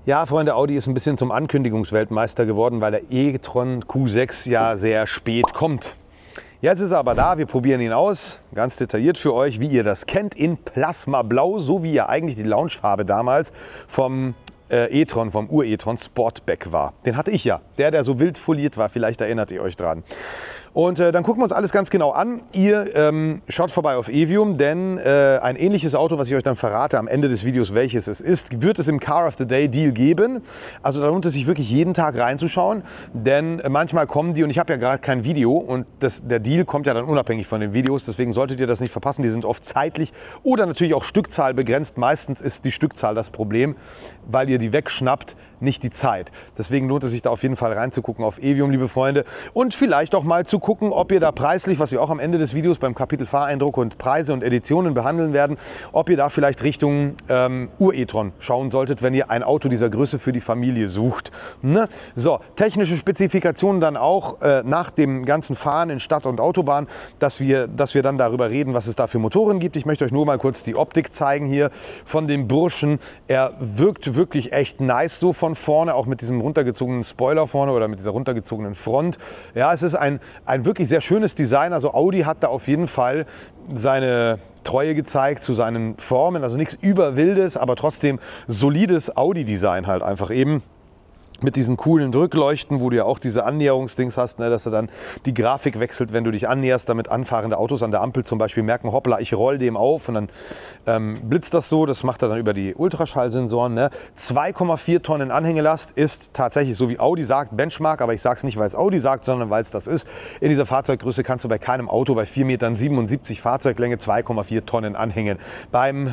Ja, Freunde, Audi ist ein bisschen zum Ankündigungsweltmeister geworden, weil der e-tron Q6 ja sehr spät kommt. Jetzt ist er aber da, wir probieren ihn aus, ganz detailliert für euch, wie ihr das kennt, in Plasmablau, so wie ja eigentlich die Launchfarbe damals vom e-tron, vom Ur-e-tron Sportback war. Den hatte ich ja, der so wild foliert war, vielleicht erinnert ihr euch dran. Und dann gucken wir uns alles ganz genau an. Ihr schaut vorbei auf Evium, denn ein ähnliches Auto, was ich euch dann verrate am Ende des Videos, welches es ist, wird es im Car of the Day Deal geben. Also da lohnt es sich wirklich jeden Tag reinzuschauen, denn manchmal kommen die, und ich habe ja gerade kein Video und der Deal kommt ja dann unabhängig von den Videos, deswegen solltet ihr das nicht verpassen. Die sind oft zeitlich oder natürlich auch Stückzahl begrenzt. Meistens ist die Stückzahl das Problem, weil ihr die wegschnappt, nicht die Zeit. Deswegen lohnt es sich da auf jeden Fall reinzugucken auf Evium, liebe Freunde, und vielleicht auch mal zu gucken, ob ihr da preislich, was wir auch am Ende des Videos beim Kapitel Fahreindruck und Preise und Editionen behandeln werden, ob ihr da vielleicht Richtung Ur-e-tron schauen solltet, wenn ihr ein Auto dieser Größe für die Familie sucht. Ne? So, technische Spezifikationen dann auch nach dem ganzen Fahren in Stadt und Autobahn, dass wir dann darüber reden, was es da für Motoren gibt. Ich möchte euch nur mal kurz die Optik zeigen hier von dem Burschen. Er wirkt wirklich echt nice so von vorne, auch mit diesem runtergezogenen Spoiler vorne oder mit dieser runtergezogenen Front. Ja, es ist ein wirklich sehr schönes Design. Also Audi hat da auf jeden Fall seine Treue gezeigt zu seinen Formen. Also nichts Überwildes, aber trotzdem solides Audi-Design halt einfach eben. Mit diesen coolen Rückleuchten, wo du ja auch diese Annäherungsdings hast, ne, dass er dann die Grafik wechselt, wenn du dich annäherst, damit anfahrende Autos an der Ampel zum Beispiel merken, hoppla, ich roll dem auf, und dann blitzt das so. Das macht er dann über die Ultraschallsensoren. Ne. 2,4 Tonnen Anhängelast ist tatsächlich, so wie Audi sagt, Benchmark, aber ich sage es nicht, weil es Audi sagt, sondern weil es das ist. In dieser Fahrzeuggröße kannst du bei keinem Auto bei 4,77 Metern Fahrzeuglänge 2,4 Tonnen anhängen. Beim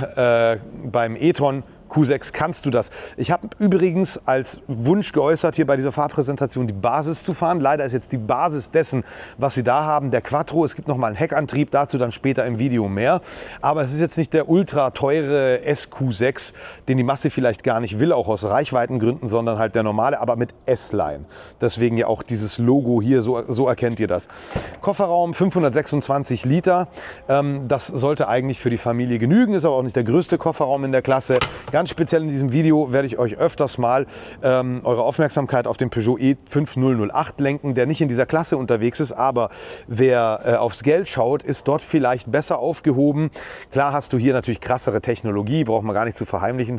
e-tron Q6 kannst du das. Ich habe übrigens als Wunsch geäußert, hier bei dieser Fahrpräsentation die Basis zu fahren. Leider ist jetzt die Basis dessen, was sie da haben, der Quattro. Es gibt noch mal einen Heckantrieb, dazu dann später im Video mehr. Aber es ist jetzt nicht der ultra teure SQ6, den die Masse vielleicht gar nicht will, auch aus Reichweitengründen, sondern halt der normale, aber mit S-Line. Deswegen ja auch dieses Logo hier, so erkennt ihr das. Kofferraum 526 Liter. Das sollte eigentlich für die Familie genügen, ist aber auch nicht der größte Kofferraum in der Klasse. Ganz speziell in diesem Video werde ich euch öfters mal eure Aufmerksamkeit auf den Peugeot E5008 lenken, der nicht in dieser Klasse unterwegs ist, aber wer aufs Geld schaut, ist dort vielleicht besser aufgehoben. Klar hast du hier natürlich krassere Technologie, braucht man gar nicht zu verheimlichen,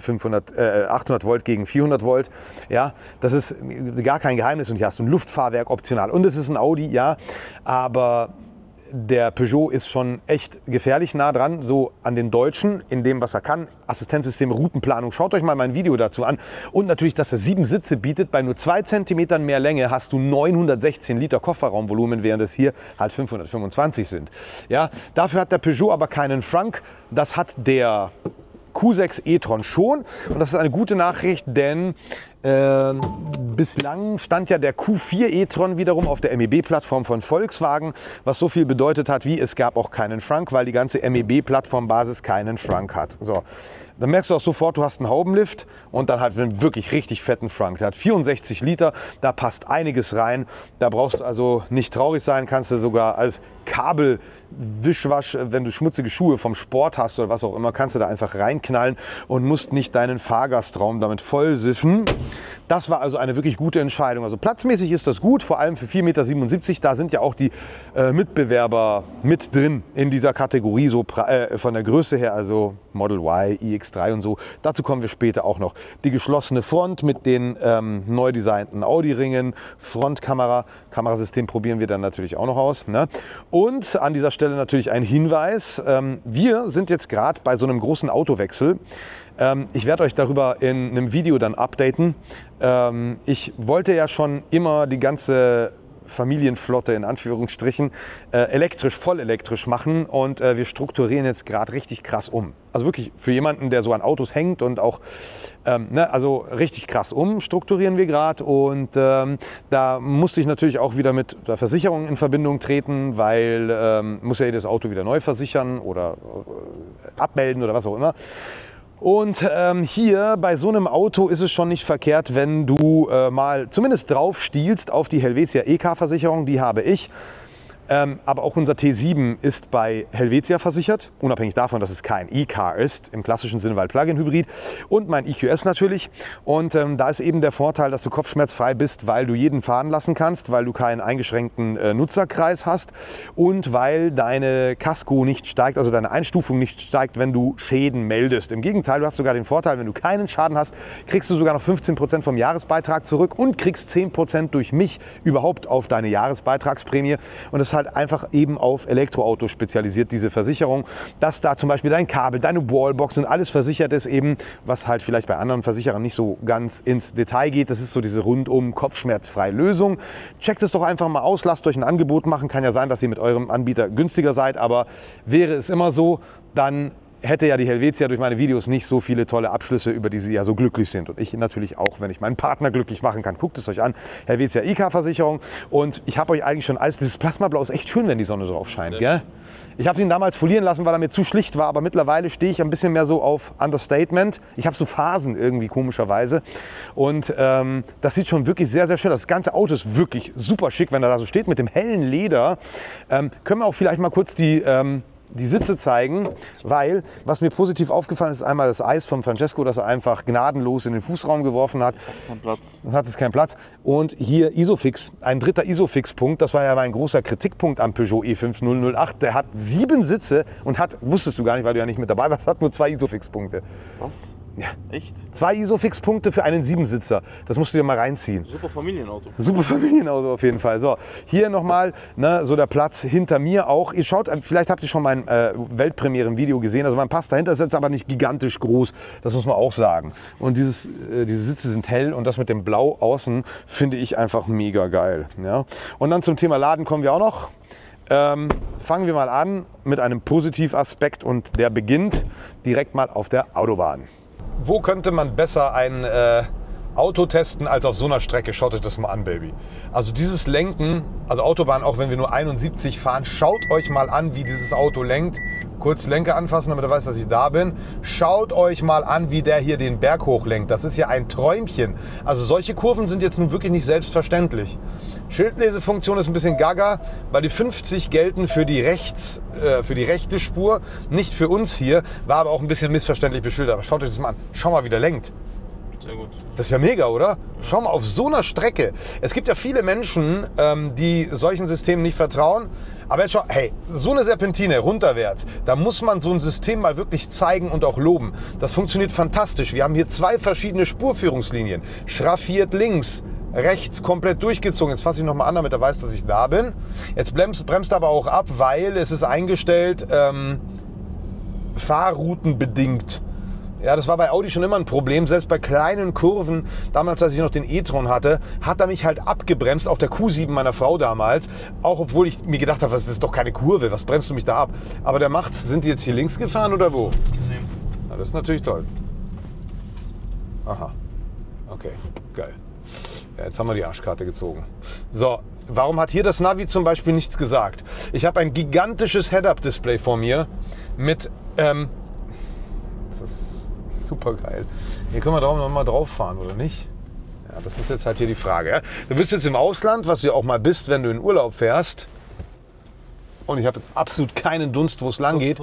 800 Volt gegen 400 Volt, ja, das ist gar kein Geheimnis, und hier hast du ein Luftfahrwerk optional und es ist ein Audi, ja, aber der Peugeot ist schon echt gefährlich nah dran, so an den Deutschen, in dem, was er kann. Assistenzsystem, Routenplanung, schaut euch mal mein Video dazu an. Und natürlich, dass er 7 Sitze bietet. Bei nur 2 cm mehr Länge hast du 916 Liter Kofferraumvolumen, während es hier halt 525 sind. Ja, dafür hat der Peugeot aber keinen Frank. Das hat der Q6 e-tron schon, und das ist eine gute Nachricht, denn bislang stand ja der Q4 e-tron wiederum auf der MEB-Plattform von Volkswagen, was so viel bedeutet hat wie, es gab auch keinen Frank, weil die ganze MEB-Plattformbasis keinen Frank hat. So. Dann merkst du auch sofort, du hast einen Haubenlift und dann halt einen wirklich richtig fetten Frank. Der hat 64 Liter, da passt einiges rein. Da brauchst du also nicht traurig sein, kannst du sogar als Kabelwischwasch, wenn du schmutzige Schuhe vom Sport hast oder was auch immer, kannst du da einfach reinknallen und musst nicht deinen Fahrgastraum damit vollsiffen. Das war also eine wirklich gute Entscheidung. Also platzmäßig ist das gut, vor allem für 4,77 Meter. Da sind ja auch die Mitbewerber mit drin in dieser Kategorie, so von der Größe her, also Model Y, iX3 und so. Dazu kommen wir später auch noch. Die geschlossene Front mit den neu designten Audi-Ringen, Frontkamera, Kamerasystem probieren wir dann natürlich auch noch aus. Ne? Und an dieser Stelle natürlich ein Hinweis. Wir sind jetzt gerade bei so einem großen Autowechsel. Ich werde euch darüber in einem Video dann updaten. Ich wollte ja schon immer die ganze Familienflotte in Anführungsstrichen elektrisch, voll elektrisch machen, und wir strukturieren jetzt gerade richtig krass um. Also wirklich für jemanden, der so an Autos hängt und auch, also richtig krass umstrukturieren wir gerade, und da musste ich natürlich auch wieder mit der Versicherung in Verbindung treten, weil muss ja jedes Auto wieder neu versichern oder abmelden oder was auch immer. Und hier bei so einem Auto ist es schon nicht verkehrt, wenn du mal zumindest drauf stiehlst auf die Helvetia EK-Versicherung, die habe ich. Aber auch unser T7 ist bei Helvetia versichert, unabhängig davon, dass es kein E-Car ist, im klassischen Sinne, weil Plug-in-Hybrid, und mein EQS natürlich. Und da ist eben der Vorteil, dass du kopfschmerzfrei bist, weil du jeden fahren lassen kannst, weil du keinen eingeschränkten Nutzerkreis hast und weil deine Kasko nicht steigt, also deine Einstufung nicht steigt, wenn du Schäden meldest. Im Gegenteil, du hast sogar den Vorteil, wenn du keinen Schaden hast, kriegst du sogar noch 15% vom Jahresbeitrag zurück und kriegst 10% durch mich überhaupt auf deine Jahresbeitragsprämie. Und das ist halt einfach eben auf Elektroautos spezialisiert, diese Versicherung, dass da zum Beispiel dein Kabel, deine Wallbox und alles versichert ist eben, was halt vielleicht bei anderen Versicherern nicht so ganz ins Detail geht. Das ist so diese rundum kopfschmerzfreie Lösung. Checkt es doch einfach mal aus, lasst euch ein Angebot machen. Kann ja sein, dass ihr mit eurem Anbieter günstiger seid, aber wäre es immer so, dann hätte ja die Helvetia durch meine Videos nicht so viele tolle Abschlüsse, über die sie ja so glücklich sind. Und ich natürlich auch, wenn ich meinen Partner glücklich machen kann. Guckt es euch an. Helvetia E-Car-Versicherung. Und ich habe euch eigentlich schon alles, dieses Plasmablau ist echt schön, wenn die Sonne drauf scheint. Gell? Ich habe ihn damals folieren lassen, weil er mir zu schlicht war. Aber mittlerweile stehe ich ein bisschen mehr so auf Understatement. Ich habe so Phasen irgendwie komischerweise. Und das sieht schon wirklich sehr, sehr schön aus. Das ganze Auto ist wirklich super schick, wenn er da so steht mit dem hellen Leder. Können wir auch vielleicht mal kurz die Sitze zeigen, weil was mir positiv aufgefallen ist, ist einmal das Eis von Francesco, das er einfach gnadenlos in den Fußraum geworfen hat. Hat es keinen Platz. Und hier Isofix, ein dritter Isofix-Punkt, das war ja mein großer Kritikpunkt am Peugeot E5008. Der hat 7 Sitze und hat, wusstest du gar nicht, weil du ja nicht mit dabei warst, hat nur 2 Isofix-Punkte. Was? Ja. Echt? 2 Isofix-Punkte für einen 7-Sitzer. Das musst du dir mal reinziehen. Super Familienauto. Super Familienauto auf jeden Fall. So, hier nochmal so der Platz hinter mir auch. Ihr schaut, vielleicht habt ihr schon mein Weltpremieren-Video gesehen. Also mein Pass dahinter ist jetzt aber nicht gigantisch groß. Das muss man auch sagen. Und diese Sitze sind hell und das mit dem Blau außen finde ich einfach mega geil. Ja? Und dann zum Thema Laden kommen wir auch noch. Fangen wir mal an mit einem Positivaspekt und der beginnt direkt mal auf der Autobahn. Wo könnte man besser ein Auto testen als auf so einer Strecke? Schaut euch das mal an, Baby. Also dieses Lenken, also Autobahn, auch wenn wir nur 71 fahren, schaut euch mal an, wie dieses Auto lenkt. Kurz Lenker anfassen, damit er weiß, dass ich da bin. Schaut euch mal an, wie der hier den Berg hochlenkt. Das ist ja ein Träumchen. Also solche Kurven sind jetzt nun wirklich nicht selbstverständlich. Schildlesefunktion ist ein bisschen gaga, weil die 50 gelten für die rechte Spur, nicht für uns hier. War aber auch ein bisschen missverständlich beschildert. Aber schaut euch das mal an. Schau mal, wie der lenkt. Sehr gut. Das ist ja mega, oder? Schau mal, auf so einer Strecke. Es gibt ja viele Menschen, die solchen Systemen nicht vertrauen. Aber jetzt schau, hey, so eine Serpentine runterwärts, da muss man so ein System mal wirklich zeigen und auch loben. Das funktioniert fantastisch. Wir haben hier 2 verschiedene Spurführungslinien. Schraffiert links, rechts komplett durchgezogen. Jetzt fasse ich nochmal an, damit er weiß, dass ich da bin. Jetzt bremst aber auch ab, weil es ist eingestellt, fahrroutenbedingt. Ja, das war bei Audi schon immer ein Problem. Selbst bei kleinen Kurven, damals als ich noch den e-tron hatte, hat er mich halt abgebremst, auch der Q7 meiner Frau damals. Auch obwohl ich mir gedacht habe, das ist doch keine Kurve, was bremst du mich da ab? Aber der macht's. Sind die jetzt hier links gefahren oder wo? Gesehen. Ja, das ist natürlich toll. Aha, okay, geil. Ja, jetzt haben wir die Arschkarte gezogen. So, warum hat hier das Navi zum Beispiel nichts gesagt? Ich habe ein gigantisches Head-Up-Display vor mir mit... das ist super geil. Hier können wir noch mal drauf fahren, oder nicht? Ja, das ist jetzt halt hier die Frage. Ja? Du bist jetzt im Ausland, was du ja auch mal bist, wenn du in Urlaub fährst. Und ich habe jetzt absolut keinen Dunst, wo es lang geht.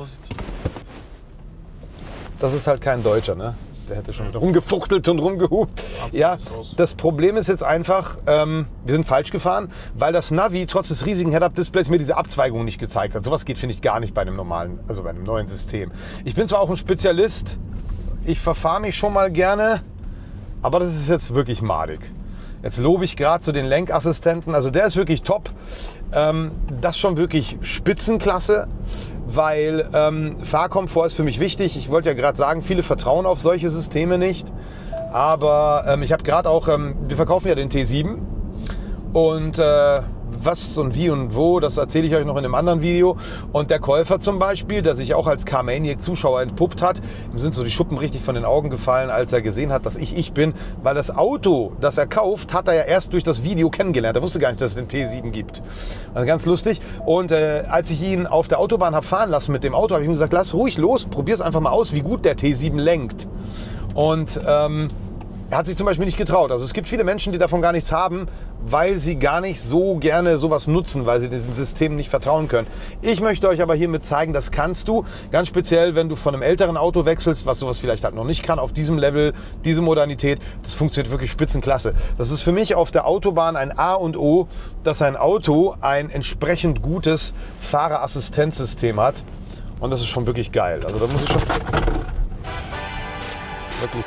Das ist halt kein Deutscher, ne? Der hätte schon wieder rumgefuchtelt und rumgehupt. Ja, das Problem ist jetzt einfach, wir sind falsch gefahren, weil das Navi trotz des riesigen Head-Up-Displays mir diese Abzweigung nicht gezeigt hat. Sowas geht, finde ich, gar nicht bei einem normalen, also bei einem neuen System. Ich bin zwar auch ein Spezialist, ich verfahre mich schon mal gerne, aber das ist jetzt wirklich madig. Jetzt lobe ich gerade so den Lenkassistenten, also der ist wirklich top. Das ist schon wirklich Spitzenklasse, weil Fahrkomfort ist für mich wichtig. Ich wollte ja gerade sagen, viele vertrauen auf solche Systeme nicht. Aber ich habe gerade auch, wir verkaufen ja den T7 und was und wie und wo, das erzähle ich euch noch in einem anderen Video. Und der Käufer zum Beispiel, der sich auch als Car-Maniac-Zuschauer entpuppt hat, ihm sind so die Schuppen richtig von den Augen gefallen, als er gesehen hat, dass ich bin. Weil das Auto, das er kauft, hat er ja erst durch das Video kennengelernt. Er wusste gar nicht, dass es den T7 gibt. Also ganz lustig. Und als ich ihn auf der Autobahn habe fahren lassen mit dem Auto, habe ich ihm gesagt, lass ruhig los, probier es einfach mal aus, wie gut der T7 lenkt. Und Er hat sich zum Beispiel nicht getraut. Also es gibt viele Menschen, die davon gar nichts haben, weil sie gar nicht so gerne sowas nutzen, weil sie diesen Systemen nicht vertrauen können. Ich möchte euch aber hiermit zeigen, das kannst du. Ganz speziell, wenn du von einem älteren Auto wechselst, was sowas vielleicht halt noch nicht kann, auf diesem Level, diese Modernität, das funktioniert wirklich spitzenklasse. Das ist für mich auf der Autobahn ein A und O, dass ein Auto ein entsprechend gutes Fahrerassistenzsystem hat. Und das ist schon wirklich geil. Also da muss ich schon wirklich...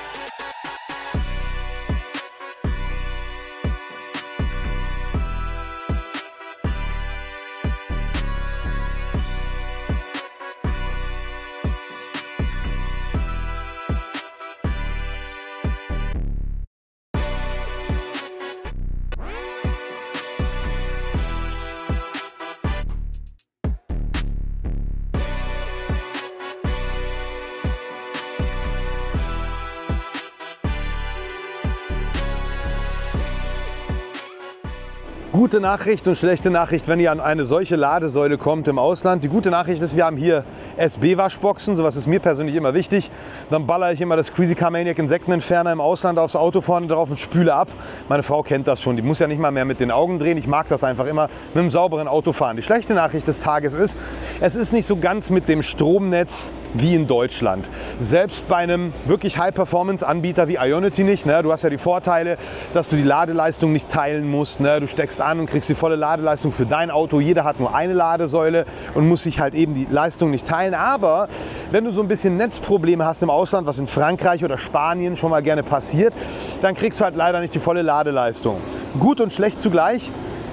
Gute Nachricht und schlechte Nachricht, wenn ihr an eine solche Ladesäule kommt im Ausland. Die gute Nachricht ist, wir haben hier SB-Waschboxen, sowas ist mir persönlich immer wichtig. Dann baller ich immer das Crazy Car Maniac Insektenentferner im Ausland aufs Auto vorne drauf und spüle ab. Meine Frau kennt das schon, die muss ja nicht mal mehr mit den Augen drehen. Ich mag das einfach immer mit einem sauberen Auto fahren. Die schlechte Nachricht des Tages ist, es ist nicht so ganz mit dem Stromnetz wie in Deutschland. Selbst bei einem wirklich High-Performance-Anbieter wie Ionity nicht. Ne? Du hast ja die Vorteile, dass du die Ladeleistung nicht teilen musst. Ne? Du steckst an und kriegst die volle Ladeleistung für dein Auto. Jeder hat nur eine Ladesäule und muss sich halt eben die Leistung nicht teilen. Aber wenn du so ein bisschen Netzprobleme hast im Ausland, was in Frankreich oder Spanien schon mal gerne passiert, dann kriegst du halt leider nicht die volle Ladeleistung. Gut und schlecht zugleich.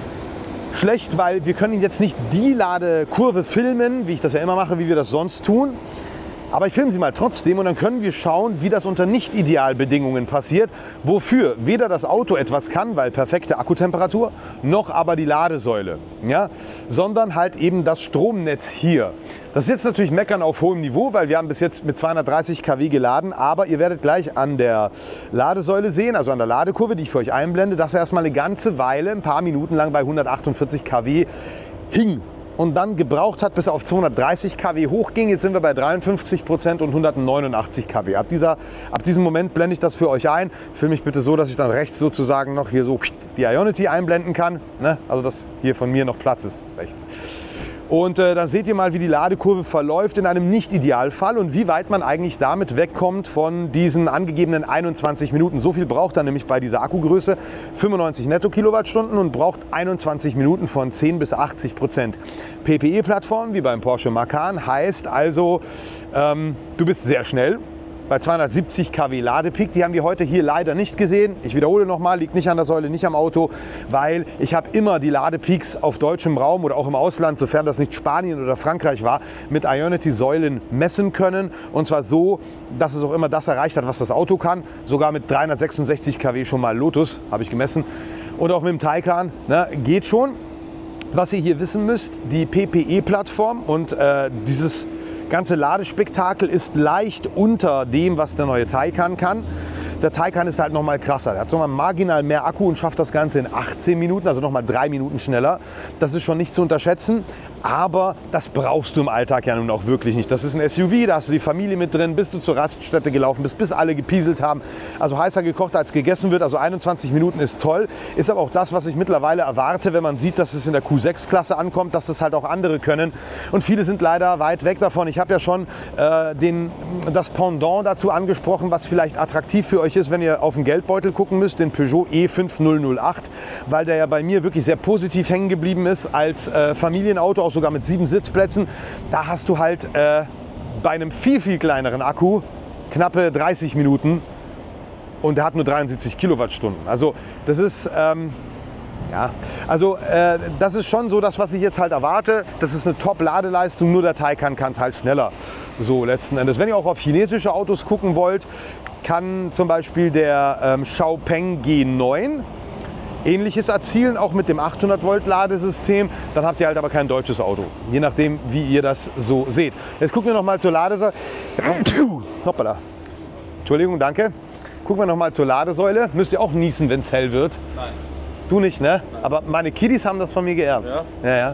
Schlecht, weil wir können jetzt nicht die Ladekurve filmen, wie ich das ja immer mache, wie wir das sonst tun. Aber ich filme sie mal trotzdem und dann können wir schauen, wie das unter Nicht-Idealbedingungen passiert, wofür weder das Auto etwas kann, weil perfekte Akkutemperatur, noch aber die Ladesäule, ja? Sondern halt eben das Stromnetz hier. Das ist jetzt natürlich Meckern auf hohem Niveau, weil wir haben bis jetzt mit 230 kW geladen, aber ihr werdet gleich an der Ladesäule sehen, also an der Ladekurve, die ich für euch einblende, dass er erstmal eine ganze Weile, ein paar Minuten lang bei 148 kW hing. Und dann gebraucht hat, bis er auf 230 kW hochging. Jetzt sind wir bei 53% und 189 kW. Ab diesem Moment blende ich das für euch ein. Filme mich bitte so, dass ich dann rechts sozusagen noch hier so die Ionity einblenden kann. Ne? Also dass hier von mir noch Platz ist, rechts. Und dann seht ihr mal, wie die Ladekurve verläuft in einem Nicht-Idealfall und wie weit man eigentlich damit wegkommt von diesen angegebenen 21 Minuten. So viel braucht er nämlich bei dieser Akkugröße, 95 Netto-Kilowattstunden und braucht 21 Minuten von 10 bis 80%. PPE-Plattform wie beim Porsche Macan heißt also, du bist sehr schnell. Bei 270 kW Ladepeak, die haben wir heute hier leider nicht gesehen. Ich wiederhole nochmal, liegt nicht an der Säule, nicht am Auto, weil ich habe immer die Ladepeaks auf deutschem Raum oder auch im Ausland, sofern das nicht Spanien oder Frankreich war, mit Ionity-Säulen messen können. Und zwar so, dass es auch immer das erreicht hat, was das Auto kann. Sogar mit 366 kW schon mal Lotus, habe ich gemessen. Und auch mit dem Taycan, ne, geht schon. Was ihr hier wissen müsst, die PPE-Plattform und dieses ganze Ladespektakel ist leicht unter dem, was der neue Taycan kann. Der Taycan ist halt noch mal krasser. Der hat nochmal marginal mehr Akku und schafft das Ganze in 18 Minuten, also noch mal 3 Minuten schneller. Das ist schon nicht zu unterschätzen, aber das brauchst du im Alltag ja nun auch wirklich nicht. Das ist ein SUV, da hast du die Familie mit drin, bis du zur Raststätte gelaufen bist, bis alle gepieselt haben. Also heißer gekocht als gegessen wird, also 21 Minuten ist toll. Ist aber auch das, was ich mittlerweile erwarte, wenn man sieht, dass es in der Q6-Klasse ankommt, dass es halt auch andere können. Und viele sind leider weit weg davon. Ich habe ja schon das Pendant dazu angesprochen, was vielleicht attraktiv für euch ist, wenn ihr auf den Geldbeutel gucken müsst, den Peugeot E5008, weil der ja bei mir wirklich sehr positiv hängen geblieben ist als Familienauto, auch sogar mit 7 Sitzplätzen. Da hast du halt bei einem viel, viel kleineren Akku knappe 30 Minuten und der hat nur 73 Kilowattstunden. Also das ist... ja, also das ist schon so das, was ich jetzt halt erwarte. Das ist eine Top-Ladeleistung, nur der Taycan kann es halt schneller. So letzten Endes. Wenn ihr auch auf chinesische Autos gucken wollt, kann zum Beispiel der Xiaopeng G9 Ähnliches erzielen, auch mit dem 800 Volt Ladesystem. Dann habt ihr halt aber kein deutsches Auto, je nachdem, wie ihr das so seht. Jetzt gucken wir noch mal zur Ladesäule. Hoppala. Entschuldigung, danke. Gucken wir noch mal zur Ladesäule. Müsst ihr auch niesen, wenn es hell wird? Nein. Du nicht, ne? Nein. Aber meine Kiddies haben das von mir geerbt. Ja? Ja.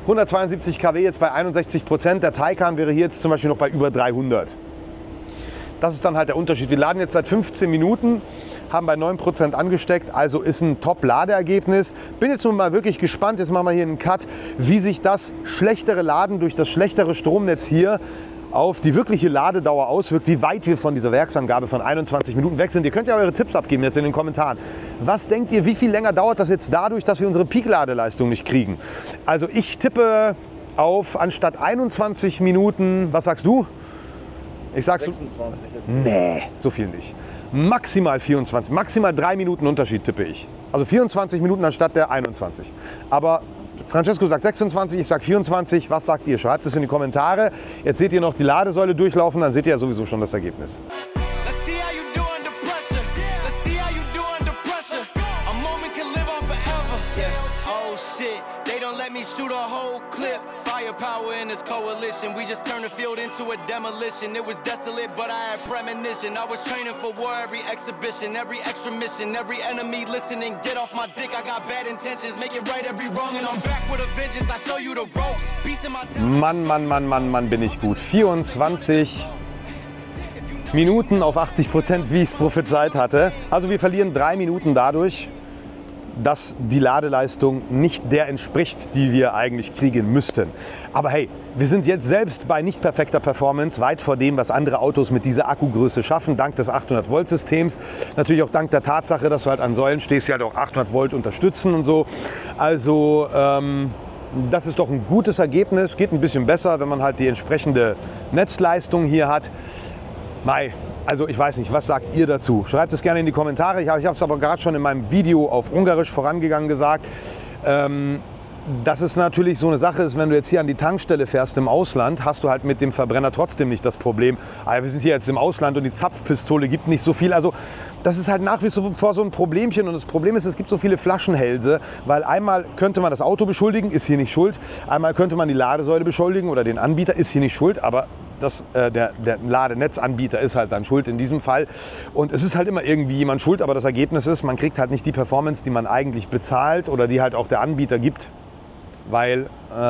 172 kW jetzt bei 61%. Der Taycan wäre hier jetzt zum Beispiel noch bei über 300. Das ist dann halt der Unterschied. Wir laden jetzt seit 15 Minuten, haben bei 9% angesteckt, also ist ein Top-Ladeergebnis. Bin jetzt nun mal wirklich gespannt, jetzt machen wir hier einen Cut, wie sich das schlechtere Laden durch das schlechtere Stromnetz hier auf die wirkliche Ladedauer auswirkt, wie weit wir von dieser Werksangabe von 21 Minuten weg sind. Ihr könnt ja eure Tipps abgeben jetzt in den Kommentaren. Was denkt ihr, wie viel länger dauert das jetzt dadurch, dass wir unsere Peak-Ladeleistung nicht kriegen? Also ich tippe auf anstatt 21 Minuten, was sagst du? Ich sag 26. Nee, so viel nicht. Maximal 24, maximal 3 Minuten Unterschied tippe ich. Also 24 Minuten anstatt der 21. Aber Francesco sagt 26, ich sag 24. Was sagt ihr? Schreibt es in die Kommentare. Jetzt seht ihr noch die Ladesäule durchlaufen, dann seht ihr ja sowieso schon das Ergebnis. Shoot a whole clip, firepower in this coalition. We just turned the field into a demolition. It was desolate, but I had premonition. I was training for war, every exhibition, every extra mission, every enemy listening. Get off my dick, I got bad intentions. Make it right every wrong, and I'm back with a vengeance. I show you the ropes. Peace in my Mann, bin ich gut. 24 Minuten auf 80%, wie ich es prophezeit hatte. Also wir verlieren 3 Minuten dadurch, dass die Ladeleistung nicht der entspricht, die wir eigentlich kriegen müssten. Aber hey, wir sind jetzt selbst bei nicht perfekter Performance, weit vor dem, was andere Autos mit dieser Akkugröße schaffen, dank des 800-Volt-Systems. Natürlich auch dank der Tatsache, dass du halt an Säulen stehst, die halt auch 800 Volt unterstützen und so. Also das ist doch ein gutes Ergebnis. Geht ein bisschen besser, wenn man halt die entsprechende Netzleistung hier hat. Mai. Also ich weiß nicht, was sagt ihr dazu? Schreibt es gerne in die Kommentare. Ich habe es aber gerade schon in meinem Video auf Ungarisch vorangegangen gesagt, dass es natürlich so eine Sache ist, wenn du jetzt hier an die Tankstelle fährst im Ausland, hast du halt mit dem Verbrenner trotzdem nicht das Problem. Aber wir sind hier jetzt im Ausland und die Zapfpistole gibt nicht so viel. Also das ist halt nach wie vor so ein Problemchen. Und das Problem ist, es gibt so viele Flaschenhälse, weil einmal könnte man das Auto beschuldigen, ist hier nicht schuld. Einmal könnte man die Ladesäule beschuldigen oder den Anbieter, ist hier nicht schuld. Aber der Ladenetzanbieter ist halt dann schuld in diesem Fall. Und es ist halt immer irgendwie jemand schuld, aber das Ergebnis ist, man kriegt halt nicht die Performance, die man eigentlich bezahlt oder die halt auch der Anbieter gibt, weil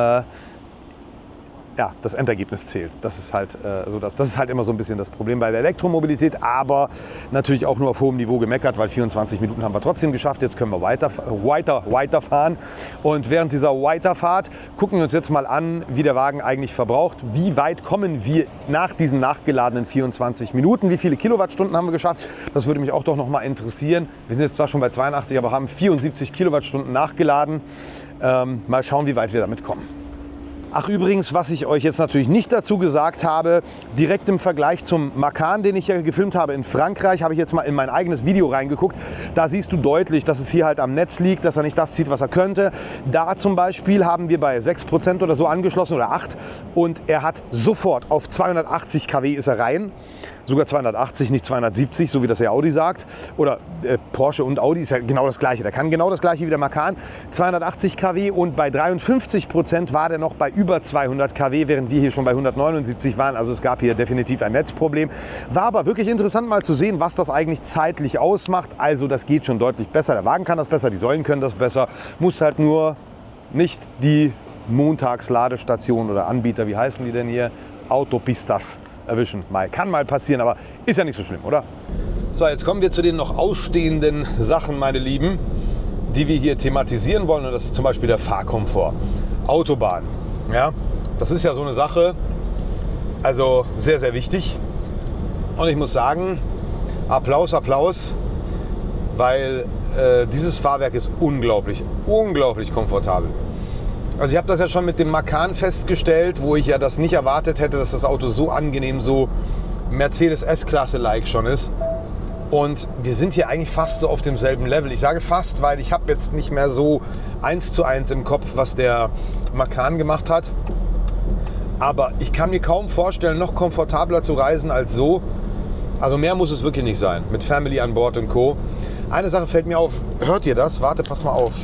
ja, das Endergebnis zählt. Das ist halt das ist halt immer so ein bisschen das Problem bei der Elektromobilität, aber natürlich auch nur auf hohem Niveau gemeckert, weil 24 Minuten haben wir trotzdem geschafft. Jetzt können wir weiterfahren. Und während dieser Weiterfahrt gucken wir uns jetzt mal an, wie der Wagen eigentlich verbraucht. Wie weit kommen wir nach diesen nachgeladenen 24 Minuten? Wie viele Kilowattstunden haben wir geschafft? Das würde mich auch doch noch mal interessieren. Wir sind jetzt zwar schon bei 82, aber haben 74 Kilowattstunden nachgeladen. Mal schauen, wie weit wir damit kommen. Ach übrigens, was ich euch jetzt natürlich nicht dazu gesagt habe, direkt im Vergleich zum Macan, den ich ja gefilmt habe in Frankreich, habe ich jetzt mal in mein eigenes Video reingeguckt. Da siehst du deutlich, dass es hier halt am Netz liegt, dass er nicht das zieht, was er könnte. Da zum Beispiel haben wir bei 6% oder so angeschlossen oder 8 und er hat sofort auf 280 kW ist er rein. Sogar 280, nicht 270, so wie das ja Audi sagt. Oder Porsche und Audi ist ja genau das Gleiche. Der kann genau das Gleiche wie der Macan. 280 kW und bei 53% war der noch bei über 200 kW, während wir hier schon bei 179 waren. Also es gab hier definitiv ein Netzproblem. War aber wirklich interessant mal zu sehen, was das eigentlich zeitlich ausmacht. Also das geht schon deutlich besser. Der Wagen kann das besser, die Säulen können das besser. Muss halt nur nicht die Montagsladestation oder Anbieter, wie heißen die denn hier? Autopistas erwischen. Kann mal passieren, aber ist ja nicht so schlimm, oder? So, jetzt kommen wir zu den noch ausstehenden Sachen, meine Lieben, die wir hier thematisieren wollen. Und das ist zum Beispiel der Fahrkomfort. Autobahn. Ja, das ist ja so eine Sache, also sehr, sehr wichtig. Und ich muss sagen, Applaus, Applaus, weil dieses Fahrwerk ist unglaublich, unglaublich komfortabel. Also ich habe das ja schon mit dem Macan festgestellt, wo ich ja das nicht erwartet hätte, dass das Auto so angenehm, so Mercedes S-Klasse-like schon ist. Und wir sind hier eigentlich fast so auf demselben Level. Ich sage fast, weil ich habe jetzt nicht mehr so 1:1 im Kopf, was der Macan gemacht hat. Aber ich kann mir kaum vorstellen, noch komfortabler zu reisen als so. Also mehr muss es wirklich nicht sein, mit Family an Bord und Co. Eine Sache fällt mir auf, hört ihr das? Warte, pass mal auf.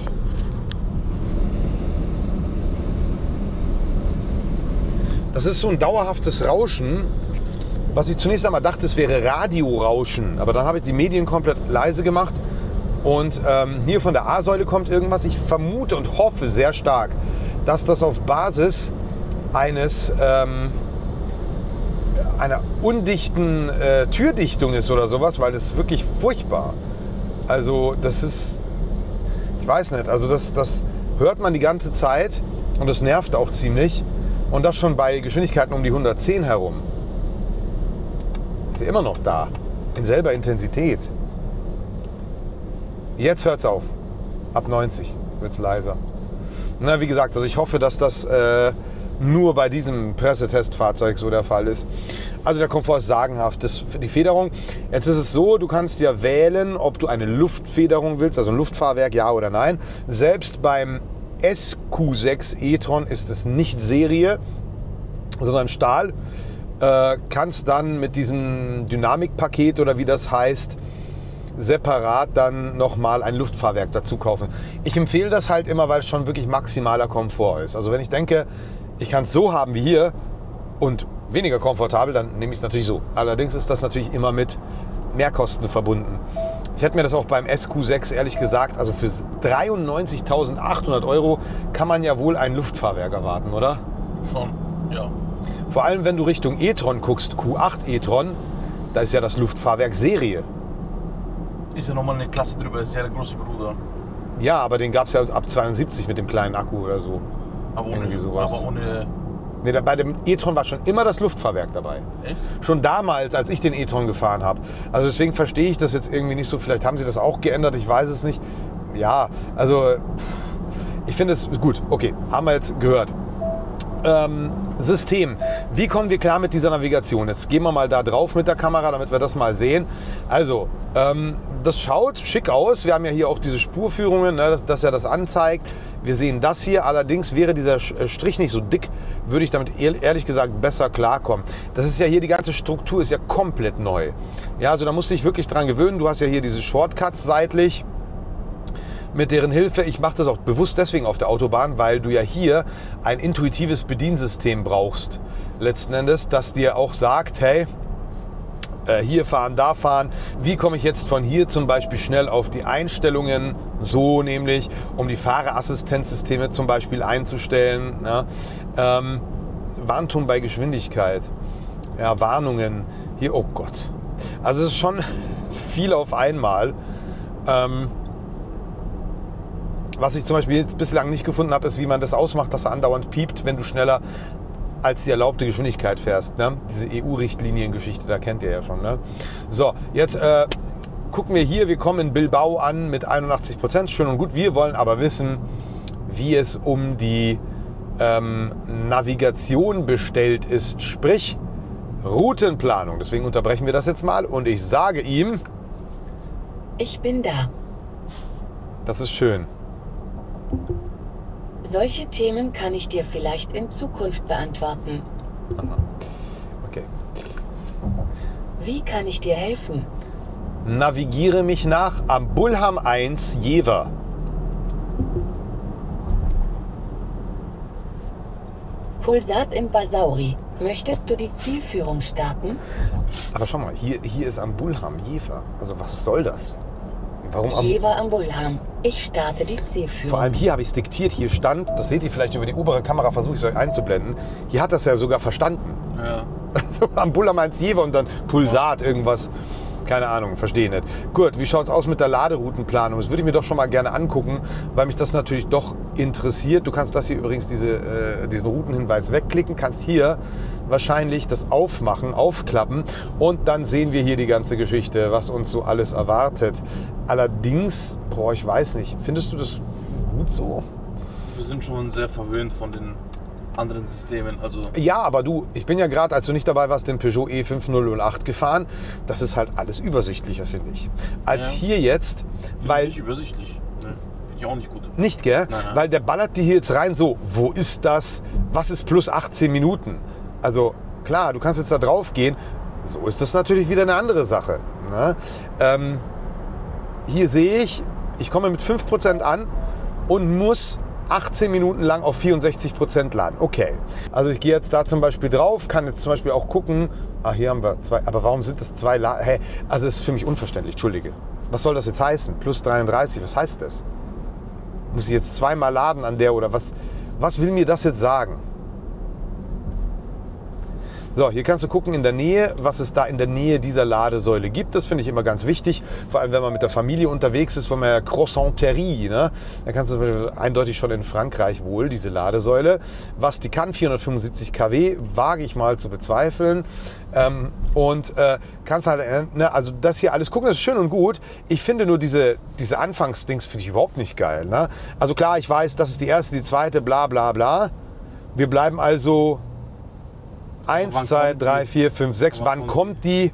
Das ist so ein dauerhaftes Rauschen, was ich zunächst einmal dachte, es wäre Radiorauschen. Aber dann habe ich die Medien komplett leise gemacht und hier von der A-Säule kommt irgendwas. Ich vermute und hoffe sehr stark, dass das auf Basis eines einer undichten Türdichtung ist oder sowas, weil das ist wirklich furchtbar. Also das ist, ich weiß nicht, also das hört man die ganze Zeit und das nervt auch ziemlich. Und das schon bei Geschwindigkeiten um die 110 herum. Ist immer noch da, in selber Intensität. Jetzt hört es auf. Ab 90 wird es leiser. Na, wie gesagt, also ich hoffe, dass das nur bei diesem Pressetestfahrzeug so der Fall ist. Also der Komfort ist sagenhaft. Die Federung, jetzt ist es so, du kannst ja wählen, ob du eine Luftfederung willst, also ein Luftfahrwerk, ja oder nein. Selbst beim SQ6 e-tron ist es nicht Serie, sondern Stahl. Kannst dann mit diesem Dynamikpaket oder wie das heißt, separat dann nochmal ein Luftfahrwerk dazu kaufen. Ich empfehle das halt immer, weil es schon wirklich maximaler Komfort ist. Also wenn ich denke, ich kann es so haben wie hier und weniger komfortabel, dann nehme ich es natürlich so. Allerdings ist das natürlich immer mit Mehrkosten verbunden. Ich hätte mir das auch beim SQ6 ehrlich gesagt, also für 93.800 € kann man ja wohl ein Luftfahrwerk erwarten, oder? Schon, ja. Vor allem, wenn du Richtung e-tron guckst, Q8 e-tron, da ist ja das Luftfahrwerk Serie. Ist ja nochmal eine Klasse drüber, ist ja der große Bruder. Ja, aber den gab es ja ab 72 mit dem kleinen Akku oder so. Aber Irgendwie sowas. Aber ohne... Nee, bei dem e-tron war schon immer das Luftfahrwerk dabei. Echt? Schon damals, als ich den e-tron gefahren habe. Also deswegen verstehe ich das jetzt irgendwie nicht so. Vielleicht haben sie das auch geändert, ich weiß es nicht. Ja, also ich finde es gut. Okay, haben wir jetzt gehört. System. Wie kommen wir klar mit dieser Navigation? Jetzt gehen wir mal da drauf mit der Kamera, damit wir das mal sehen. Also, das schaut schick aus. Wir haben ja hier auch diese Spurführungen, ne, dass ja das anzeigt. Wir sehen das hier. Allerdings wäre dieser Strich nicht so dick, würde ich damit ehrlich gesagt besser klarkommen. Das ist ja hier, die ganze Struktur ist ja komplett neu. Ja, also da musst du dich wirklich dran gewöhnen. Du hast ja hier diese Shortcuts seitlich, mit deren Hilfe, ich mache das auch bewusst deswegen auf der Autobahn, weil du ja hier ein intuitives Bediensystem brauchst, letzten Endes, das dir auch sagt, hey, hier fahren, da fahren, wie komme ich jetzt von hier zum Beispiel schnell auf die Einstellungen, so nämlich, um die Fahrerassistenzsysteme zum Beispiel einzustellen, ne? Warnton bei Geschwindigkeit, ja, Warnungen, hier, oh Gott, also es ist schon viel auf einmal. Was ich zum Beispiel jetzt bislang nicht gefunden habe, ist, wie man das ausmacht, dass er andauernd piept, wenn du schneller als die erlaubte Geschwindigkeit fährst. Ne? Diese EU-Richtliniengeschichte, da kennt ihr ja schon. Ne? So, jetzt gucken wir hier, wir kommen in Bilbao an mit 81%, schön und gut. Wir wollen aber wissen, wie es um die Navigation bestellt ist, sprich Routenplanung. Deswegen unterbrechen wir das jetzt mal und ich sage ihm... Ich bin da. Das ist schön. Solche Themen kann ich dir vielleicht in Zukunft beantworten. Okay. Wie kann ich dir helfen? Navigiere mich nach am Bulham 1 Jever. Pulsat in Basauri. Möchtest du die Zielführung starten? Aber schau mal, hier ist am Bulham Jever. Also was soll das? Warum am... Jever am Bulham. Ich starte die Zielführung. Vor allem hier habe ich es diktiert, hier stand, das seht ihr vielleicht über die obere Kamera, versuche ich es euch einzublenden. Hier hat das ja sogar verstanden. Ja. Am Bulham 1 Jever und dann Pulsat irgendwas. Keine Ahnung, verstehe nicht. Gut, wie schaut es aus mit der Laderoutenplanung? Das würde ich mir doch schon mal gerne angucken, weil mich das natürlich doch interessiert. Du kannst das hier übrigens, diesen Routenhinweis wegklicken, kannst hier wahrscheinlich das aufmachen, aufklappen und dann sehen wir hier die ganze Geschichte, was uns so alles erwartet. Allerdings, boah, ich weiß nicht, findest du das gut so? Wir sind schon sehr verwöhnt von den anderen Systemen. Also ja, aber du, ich bin ja gerade, als du nicht dabei warst, den Peugeot E5008 gefahren. Das ist halt alles übersichtlicher, finde ich. Als ja. Hier jetzt, weil... Nicht übersichtlich. Ne? Finde ich auch nicht gut. Nicht, gell? Nein. Weil der ballert dir hier jetzt rein so, wo ist das? Was ist plus 18 Minuten? Also klar, du kannst jetzt da drauf gehen. So ist das natürlich wieder eine andere Sache. Ne? Hier sehe ich komme mit 5% an und muss 18 Minuten lang auf 64% laden. Okay, also ich gehe jetzt da zum Beispiel drauf, kann jetzt zum Beispiel auch gucken, hier haben wir zwei, aber warum sind das zwei Laden? Hey, also das ist für mich unverständlich, entschuldige. Was soll das jetzt heißen? Plus 33, was heißt das? Muss ich jetzt zweimal laden an der oder was will mir das jetzt sagen? So, hier kannst du gucken in der Nähe, was es da in der Nähe dieser Ladesäule gibt. Das finde ich immer ganz wichtig, vor allem wenn man mit der Familie unterwegs ist, von der Croissanterie. Ne? Da kannst du eindeutig schon in Frankreich wohl, diese Ladesäule. Was die kann, 475 kW, wage ich mal zu bezweifeln. Kannst halt, ne, also das hier alles gucken, das ist schön und gut. Ich finde nur diese Anfangsdings finde ich überhaupt nicht geil. Ne? Also klar, ich weiß, das ist die erste, die zweite, bla bla bla. Wir bleiben also 1, 2, 3, 4, 5, 6. Wann kommt die?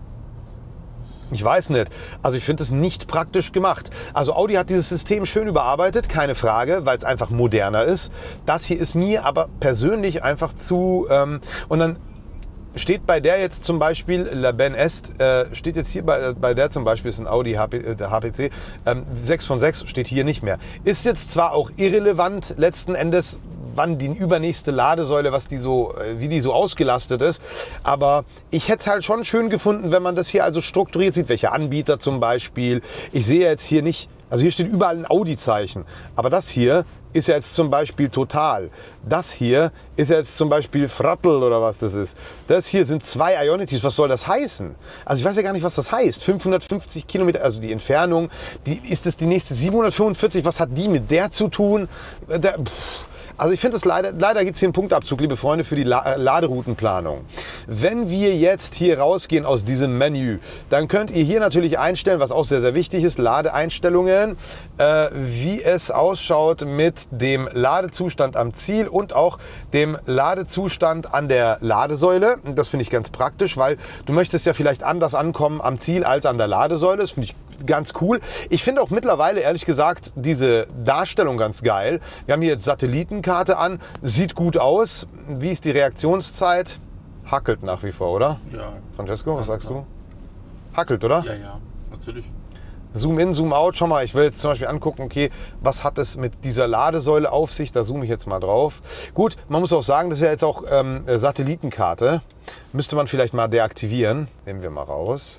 Ich weiß nicht. Also ich finde es nicht praktisch gemacht. Also Audi hat dieses System schön überarbeitet, keine Frage, weil es einfach moderner ist. Das hier ist mir aber persönlich einfach zu... und dann steht bei der jetzt zum Beispiel, La Ben Est, steht jetzt hier bei der zum Beispiel, ist ein Audi der HPC, 6 von 6 steht hier nicht mehr. Ist jetzt zwar auch irrelevant letzten Endes, wann die übernächste Ladesäule, wie die so ausgelastet ist, aber ich hätte es halt schon schön gefunden, wenn man das hier also strukturiert sieht, welche Anbieter zum Beispiel. Ich sehe jetzt hier nicht, also hier steht überall ein Audi-Zeichen, aber das hier ist ja jetzt zum Beispiel Total. Das hier ist ja jetzt zum Beispiel Frattel oder was das ist. Das hier sind 2 Ionitys. Was soll das heißen? Also ich weiß ja gar nicht, was das heißt. 550 Kilometer, also die Entfernung. Ist das die nächste 745? Was hat die mit der zu tun? Also ich finde es leider gibt es hier einen Punktabzug, liebe Freunde, für die Laderoutenplanung. Wenn wir jetzt hier rausgehen aus diesem Menü, dann könnt ihr hier natürlich einstellen, was auch sehr, sehr wichtig ist, Ladeeinstellungen, wie es ausschaut mit dem Ladezustand am Ziel und auch dem Ladezustand an der Ladesäule. Das finde ich ganz praktisch, weil du möchtest ja vielleicht anders ankommen am Ziel als an der Ladesäule. Das finde ich ganz cool. Ich finde auch mittlerweile, ehrlich gesagt, diese Darstellung ganz geil. Wir haben hier jetzt Satellitenkarte an, sieht gut aus. Wie ist die Reaktionszeit? Hackelt nach wie vor, oder? Ja. Francesco, was sagst du? Hackelt, oder? Ja, natürlich. Zoom in, Zoom out. Schau mal, ich will jetzt zum Beispiel angucken, okay, was hat es mit dieser Ladesäule auf sich? Da zoome ich jetzt mal drauf. Gut, man muss auch sagen, das ist ja jetzt auch Satellitenkarte. Müsste man vielleicht mal deaktivieren. Nehmen wir mal raus.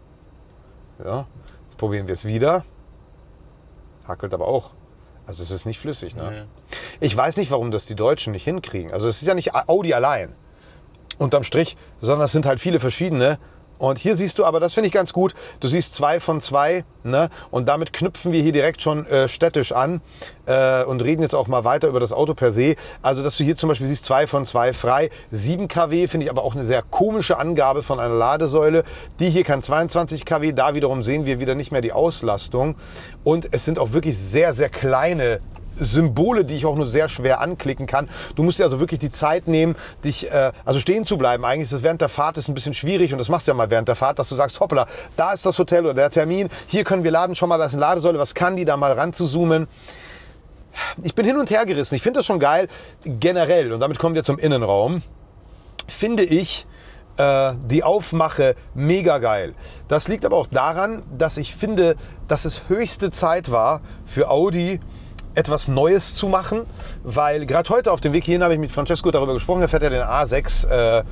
Ja. Jetzt probieren wir es wieder. Hackelt aber auch. Also es ist nicht flüssig. Ne? Nee. Ich weiß nicht, warum das die Deutschen nicht hinkriegen. Also es ist ja nicht Audi allein, unterm Strich, sondern es sind halt viele verschiedene. Und hier siehst du aber, das finde ich ganz gut, du siehst 2 von 2, ne? Und damit knüpfen wir hier direkt schon städtisch an und reden jetzt auch mal weiter über das Auto per se. Also dass du hier zum Beispiel siehst 2 von 2 frei, 7 kW finde ich aber auch eine sehr komische Angabe von einer Ladesäule. Die hier kann 22 kW, da wiederum sehen wir wieder nicht mehr die Auslastung. Und es sind auch wirklich sehr, sehr kleine Symbole, die ich auch nur sehr schwer anklicken kann. Du musst dir also wirklich die Zeit nehmen, dich also stehen zu bleiben. Eigentlich ist es während der Fahrt ein bisschen schwierig und das machst du ja mal während der Fahrt, dass du sagst, hoppla, da ist das Hotel oder der Termin, hier können wir laden, schon mal, da ist eine Ladesäule, was kann die, da mal ran zu zoomen. Ich bin hin und her gerissen. Ich finde das schon geil. Generell, und damit kommen wir zum Innenraum, finde ich die Aufmache mega geil. Das liegt aber auch daran, dass ich finde, dass es höchste Zeit war für Audi, etwas Neues zu machen, weil gerade heute auf dem Weg hierhin habe ich mit Francesco darüber gesprochen. Er fährt ja den A6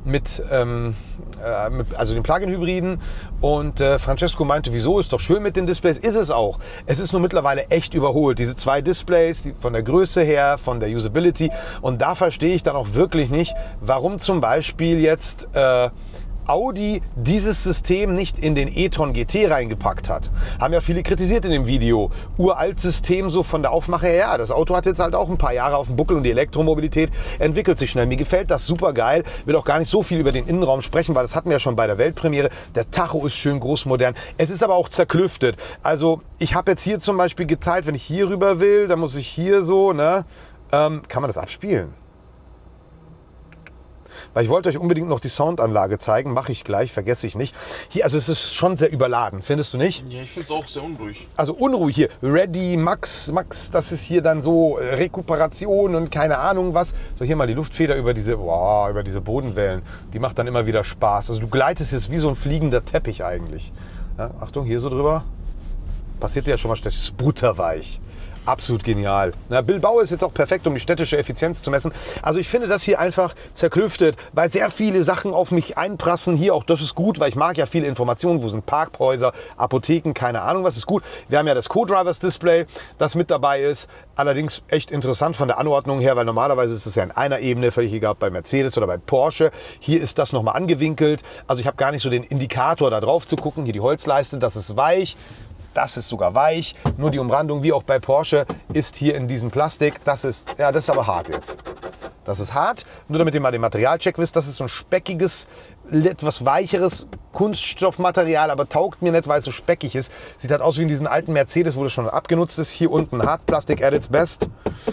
also den Plug-in-Hybriden und Francesco meinte, wieso, ist doch schön mit den Displays, ist es auch. Es ist nur mittlerweile echt überholt, diese 2 Displays, von der Größe her, von der Usability, und da verstehe ich dann auch wirklich nicht, warum zum Beispiel jetzt Audi dieses System nicht in den e-tron GT reingepackt hat. Haben ja viele kritisiert in dem Video. Uralt System so von der Aufmache her. Ja, das Auto hat jetzt halt auch ein paar Jahre auf dem Buckel und die Elektromobilität entwickelt sich schnell. Mir gefällt das super geil. Will auch gar nicht so viel über den Innenraum sprechen, weil das hatten wir ja schon bei der Weltpremiere. Der Tacho ist schön groß, modern. Es ist aber auch zerklüftet. Also ich habe jetzt hier zum Beispiel geteilt, wenn ich hier rüber will, dann muss ich hier so, ne? Kann man das abspielen? Weil ich wollte euch unbedingt noch die Soundanlage zeigen, mache ich gleich, vergesse ich nicht. Hier, also es ist schon sehr überladen, findest du nicht? Ja, ich finde es auch sehr unruhig. Also unruhig hier, Ready, Max, das ist hier dann so Rekuperation und keine Ahnung was. So, hier mal die Luftfeder über diese Bodenwellen, die macht dann immer wieder Spaß. Also du gleitest jetzt wie so ein fliegender Teppich eigentlich. Ja, Achtung, hier so drüber. Passiert ja schon mal, das ist butterweich. absolut genial. Na, Bilbao ist jetzt auch perfekt, um die städtische Effizienz zu messen. Also ich finde das hier einfach zerklüftet, weil sehr viele Sachen auf mich einprassen. Hier auch, das ist gut, weil ich mag ja viele Informationen. Wo sind Parkhäuser, Apotheken, keine Ahnung, was ist gut. Wir haben ja das Co-Drivers-Display, das mit dabei ist. Allerdings echt interessant von der Anordnung her, weil normalerweise ist es ja in einer Ebene, völlig egal, ob bei Mercedes oder bei Porsche. Hier ist das nochmal angewinkelt. Also ich habe gar nicht so den Indikator da drauf zu gucken. Hier die Holzleiste, das ist weich. Das ist sogar weich. Nur die Umrandung, wie auch bei Porsche, ist hier in diesem Plastik. Das ist aber hart jetzt. Das ist hart. Nur damit ihr mal den Materialcheck wisst, das ist so ein speckiges, etwas weicheres Kunststoffmaterial, aber taugt mir nicht, weil es so speckig ist. Sieht halt aus wie in diesen alten Mercedes, wo das schon abgenutzt ist. Hier unten Hartplastik at its best.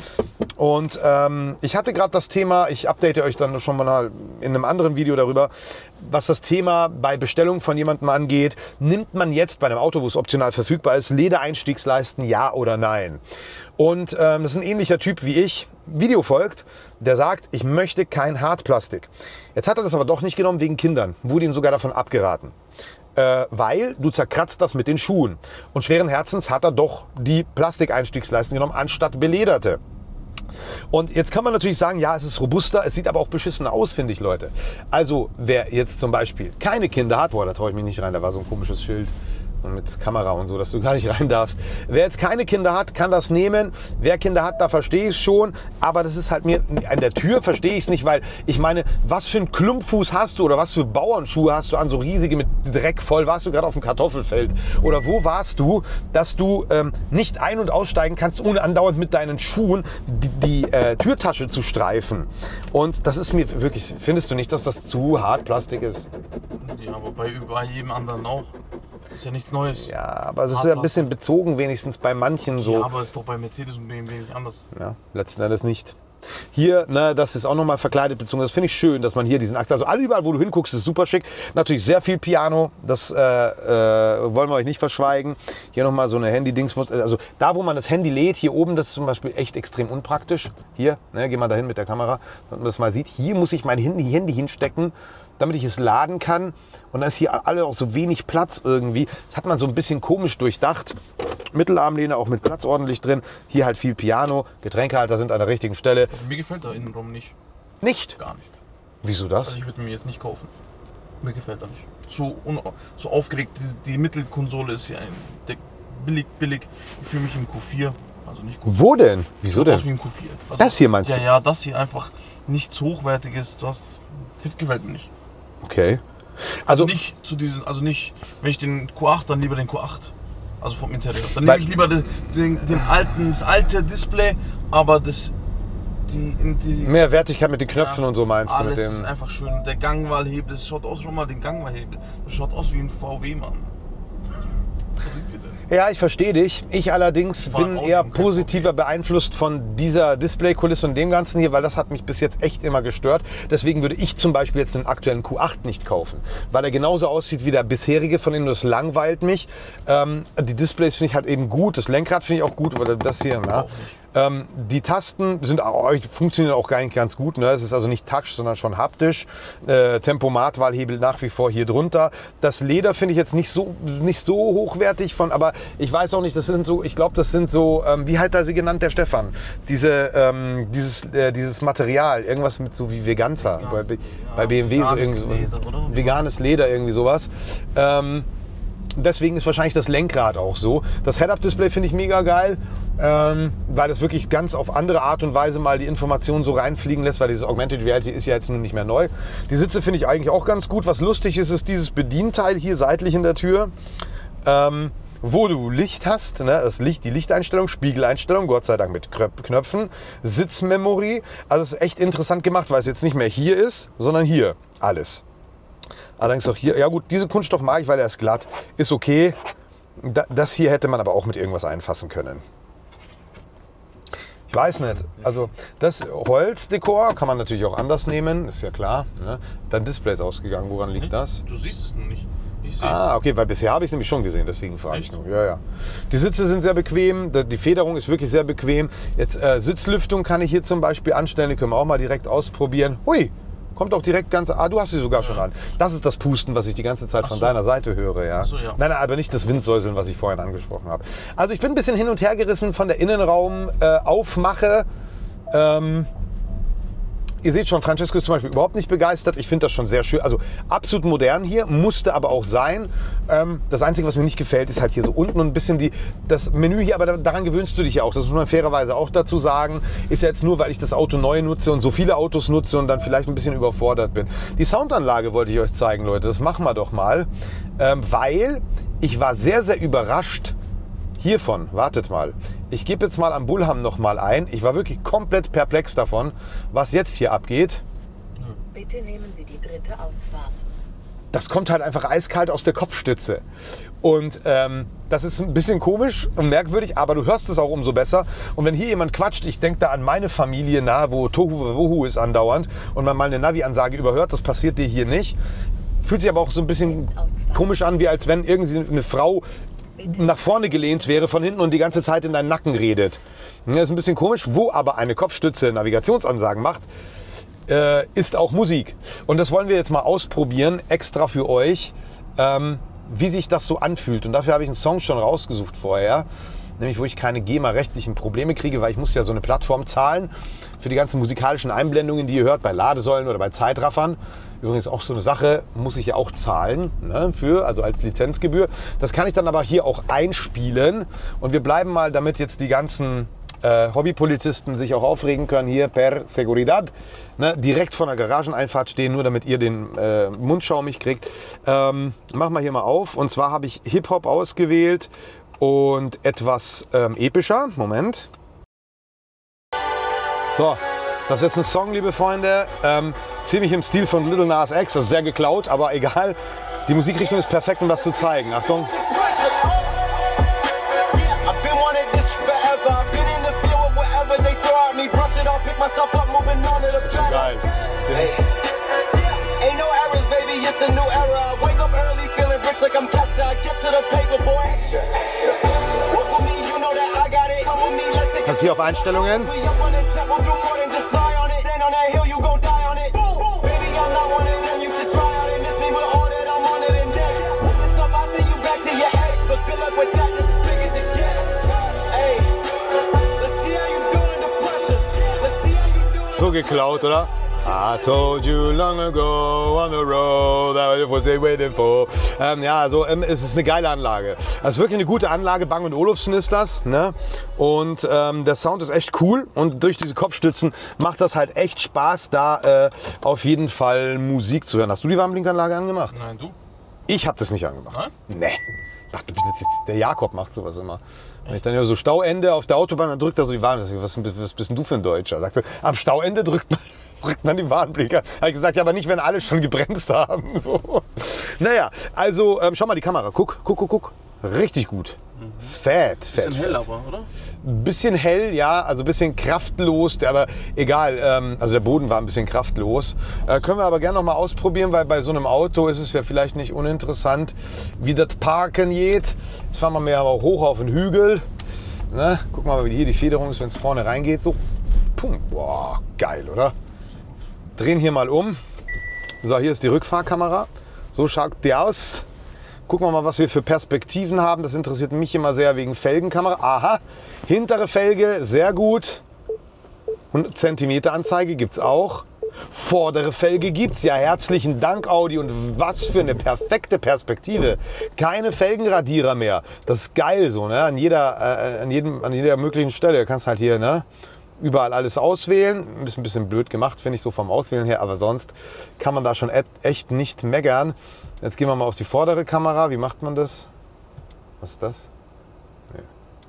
Und ich hatte gerade das Thema, ich update euch dann schon mal in einem anderen Video darüber, was das Thema bei Bestellung von jemandem angeht. Nimmt man jetzt bei einem Auto, wo es optional verfügbar ist, Ledereinstiegsleisten, ja oder nein? Und das ist ein ähnlicher Typ wie ich, Video folgt, der sagt, ich möchte kein Hartplastik. Jetzt hat er das aber doch nicht genommen wegen Kindern, wurde ihm sogar davon abgeraten. Weil du zerkratzt das mit den Schuhen. Und schweren Herzens hat er doch die Plastikeinstiegsleisten genommen, anstatt belederte. Und jetzt kann man natürlich sagen, ja, es ist robuster, es sieht aber auch beschissener aus, finde ich, Leute. Also wer jetzt zum Beispiel keine Kinder hat, boah, da traue ich mich nicht rein, da war so ein komisches Schild mit Kamera und so, dass du gar nicht rein darfst. Wer jetzt keine Kinder hat, kann das nehmen. Wer Kinder hat, da verstehe ich es schon. Aber das ist halt mir, an der Tür verstehe ich es nicht, weil ich meine, was für einen Klumpfuß hast du oder was für Bauernschuhe hast du an, so riesige mit Dreck voll? Warst du gerade auf dem Kartoffelfeld? Oder wo warst du, dass du nicht ein- und aussteigen kannst, ohne andauernd mit deinen Schuhen die Türtasche zu streifen? Und das ist mir wirklich, findest du nicht, dass das zu hart Plastik ist? Ja, aber bei jedem anderen auch. Ist ja nichts Neues. Ja, aber das ist ja ein bisschen bezogen, wenigstens bei manchen so. Ja, aber ist doch bei Mercedes und BMW nicht anders. Ja, letzten Endes nicht. Hier, ne, das ist auch nochmal verkleidet bezogen. Das finde ich schön, dass man hier diesen Achse, also überall, wo du hinguckst, ist super schick. Natürlich sehr viel Piano, das wollen wir euch nicht verschweigen. Hier nochmal so eine Handy-Dings. Also da, wo man das Handy lädt, hier oben, das ist zum Beispiel echt extrem unpraktisch. Hier, ne, geh mal dahin mit der Kamera, damit man das mal sieht. Hier muss ich mein Handy hinstecken, damit ich es laden kann. Und da ist hier alle auch so wenig Platz irgendwie. Das hat man so ein bisschen komisch durchdacht. Mittelarmlehne auch mit Platz ordentlich drin. Hier halt viel Piano. Getränkehalter sind an der richtigen Stelle. Also mir gefällt der Innenraum nicht. Nicht? Gar nicht. Wieso das? Also ich würde mir jetzt nicht kaufen. Mir gefällt er nicht. So aufgeregt. Die Mittelkonsole ist hier billig. Ich fühle mich im Q4. Also nicht Q4. Wo denn? Wieso denn? Aus wie im Q4. Also, Das hier meinst du? Ja, das hier einfach nichts Hochwertiges. Das gefällt mir nicht. Okay. Also Also nicht zu diesen, also nicht, wenn ich den Q8, dann lieber den Q8. Also vom Interieur. Dann Weil- nehme ich lieber das alte Display, aber die mehr Wertigkeit mit den Knöpfen und so meinst du mit alles ist dem. einfach schön. Der Gangwahlhebel, das schaut aus, schau mal den Gangwahlhebel. Das schaut aus wie ein VW, Mann. Wo sind wir denn? Ja, ich verstehe dich. Ich allerdings fahren bin Auto eher und kein positiver beeinflusst von dieser Displaykulisse und dem Ganzen hier, weil das hat mich bis jetzt echt immer gestört. Deswegen würde ich zum Beispiel jetzt den aktuellen Q8 nicht kaufen, weil er genauso aussieht wie der bisherige von innen. Das langweilt mich. Die Displays finde ich halt eben gut. Das Lenkrad finde ich auch gut, aber das hier, na. Auch nicht. Die Tasten funktionieren auch gar nicht ganz gut. Ne? Es ist also nicht Touch, sondern schon haptisch. Tempomat-Wahlhebel nach wie vor hier drunter. Das Leder finde ich jetzt nicht so hochwertig aber ich weiß auch nicht, das sind so, ich glaube, das sind so, wie hat er sie genannt, der Stefan? Dieses Material, irgendwas mit so wie Veganza. Bei BMW so irgendwie sowas. Leder, oder? Veganes Leder, irgendwie sowas. Deswegen ist wahrscheinlich das Lenkrad auch so. Das Head-Up-Display finde ich mega geil, weil das wirklich ganz auf andere Art und Weise mal die Informationen so reinfliegen lässt, weil dieses Augmented Reality ist ja jetzt nun nicht mehr neu. Die Sitze finde ich eigentlich auch ganz gut. Was lustig ist, ist dieses Bedienteil hier seitlich in der Tür, wo du Licht hast, ne? Das Licht, die Lichteinstellung, Spiegeleinstellung, Gott sei Dank mit Knöpfen, Sitzmemory. Also es ist echt interessant gemacht, weil es jetzt nicht mehr hier ist, sondern hier alles. Allerdings auch hier, ja gut, diese Kunststoff mag ich, weil er ist glatt, ist okay. Das hier hätte man aber auch mit irgendwas einfassen können. Ich weiß nicht, also das Holzdekor kann man natürlich auch anders nehmen, ist ja klar. Ne? Dann Display ist ausgegangen, woran liegt das? Du siehst es nur nicht. Ich sehe es. Ah, okay, weil bisher habe ich es nämlich schon gesehen, deswegen frage ich Echt? nur. Ja, ja. Die Sitze sind sehr bequem, die Federung ist wirklich sehr bequem. Jetzt Sitzlüftung kann ich hier zum Beispiel anstellen, die können wir auch mal direkt ausprobieren. Hui, Kommt auch direkt ganz... Ah, du hast sie sogar schon an. Das ist das Pusten, was ich die ganze Zeit von deiner Seite höre. Ja. Ach so, ja. Nein, aber nicht das Windsäuseln, was ich vorhin angesprochen habe. Also ich bin ein bisschen hin und her gerissen von der Innenraum-Aufmache. Ihr seht schon, Francesco ist zum Beispiel überhaupt nicht begeistert. Ich finde das schon sehr schön. Also absolut modern hier, musste aber auch sein. Das Einzige, was mir nicht gefällt, ist halt hier so unten und ein bisschen das Menü hier. Aber daran gewöhnst du dich ja auch. Das muss man fairerweise auch dazu sagen. Ist ja jetzt nur, weil ich das Auto neu nutze und so viele Autos nutze und dann vielleicht ein bisschen überfordert bin. Die Soundanlage wollte ich euch zeigen, Leute. Das machen wir doch mal. Weil ich war sehr, sehr überrascht hiervon. Wartet mal. Ich gebe jetzt mal am Bullham noch mal ein. Ich war wirklich komplett perplex davon, was jetzt hier abgeht. Bitte nehmen Sie die dritte Ausfahrt. Das kommt halt einfach eiskalt aus der Kopfstütze. Und das ist ein bisschen komisch und merkwürdig, aber du hörst es auch umso besser. Und wenn hier jemand quatscht, ich denke da an meine Familie nahe, wo Tohu ist andauernd und man mal eine Navi-Ansage überhört, das passiert dir hier nicht. Fühlt sich aber auch so ein bisschen komisch an, wie als wenn irgendwie eine Frau nach vorne gelehnt wäre von hinten und die ganze Zeit in deinen Nacken redet. Das ist ein bisschen komisch, wo aber eine Kopfstütze Navigationsansagen macht, ist auch Musik. Und das wollen wir jetzt mal ausprobieren, extra für euch, wie sich das so anfühlt. Und dafür habe ich einen Song schon rausgesucht vorher, nämlich wo ich keine GEMA-rechtlichen Probleme kriege, weil ich muss ja so eine Plattform zahlen für die ganzen musikalischen Einblendungen, die ihr hört, bei Ladesäulen oder bei Zeitraffern. Übrigens auch so eine Sache, muss ich ja auch zahlen, ne, also als Lizenzgebühr. Das kann ich dann aber hier auch einspielen. Und wir bleiben mal, damit jetzt die ganzen Hobbypolizisten sich auch aufregen können, hier per Seguridad, ne, direkt vor der Garageneinfahrt stehen, nur damit ihr den Mund schaumig kriegt. Machen wir hier mal auf. Und zwar habe ich Hip-Hop ausgewählt und etwas epischer. Moment. So. Das ist jetzt ein Song, liebe Freunde, ziemlich im Stil von Lil Nas X, das ist sehr geklaut, aber egal. Die Musikrichtung ist perfekt, um das zu zeigen. Achtung. Geil. Das hier auf Einstellungen. So geklaut, oder? I told you long ago on the road, that was they waiting for. Ja, also es ist eine geile Anlage. Es ist wirklich eine gute Anlage. Bang & Olufsen ist das. Ne? Und der Sound ist echt cool. Und durch diese Kopfstützen macht das halt echt Spaß, da auf jeden Fall Musik zu hören. Hast du die Warnblinkanlage angemacht? Nein, du? Ich habe das nicht angemacht. Nein? Nee. Ach, der Jakob macht sowas immer. Wenn ich dann ja so Stauende auf der Autobahn, dann drückt er so die Warnblinker. Was bist denn du für ein Deutscher? Sagst du, am Stauende drückt man die Warnblinker. Habe ich gesagt, ja, aber nicht, wenn alle schon gebremst haben. So. Naja, also schau mal die Kamera. Guck. Richtig gut. Fett. Bisschen hell aber, oder? Bisschen hell, ja, also ein bisschen kraftlos, aber egal, also der Boden war ein bisschen kraftlos. Können wir aber gerne noch mal ausprobieren, weil bei so einem Auto ist es ja vielleicht nicht uninteressant, wie das Parken geht. Jetzt fahren wir mehr hoch auf den Hügel. Ne? Guck mal, wie hier die Federung ist, wenn es vorne reingeht. So, pum, boah, geil, oder? Drehen hier mal um. So, hier ist die Rückfahrkamera. So schaut die aus. Gucken wir mal, was wir für Perspektiven haben. Das interessiert mich immer sehr wegen Felgenkamera. Aha, hintere Felge, sehr gut. 100 cm Anzeige gibt es auch. Vordere Felge gibt es. Ja, herzlichen Dank, Audi. Und was für eine perfekte Perspektive. Keine Felgenradierer mehr. Das ist geil so, ne? An jeder möglichen Stelle. Du kannst halt hier, ne? Überall alles auswählen. Ist ein bisschen blöd gemacht, finde ich, so vom Auswählen her. Aber sonst kann man da schon echt nicht meckern. Jetzt gehen wir mal auf die vordere Kamera. Wie macht man das? Was ist das? Nee.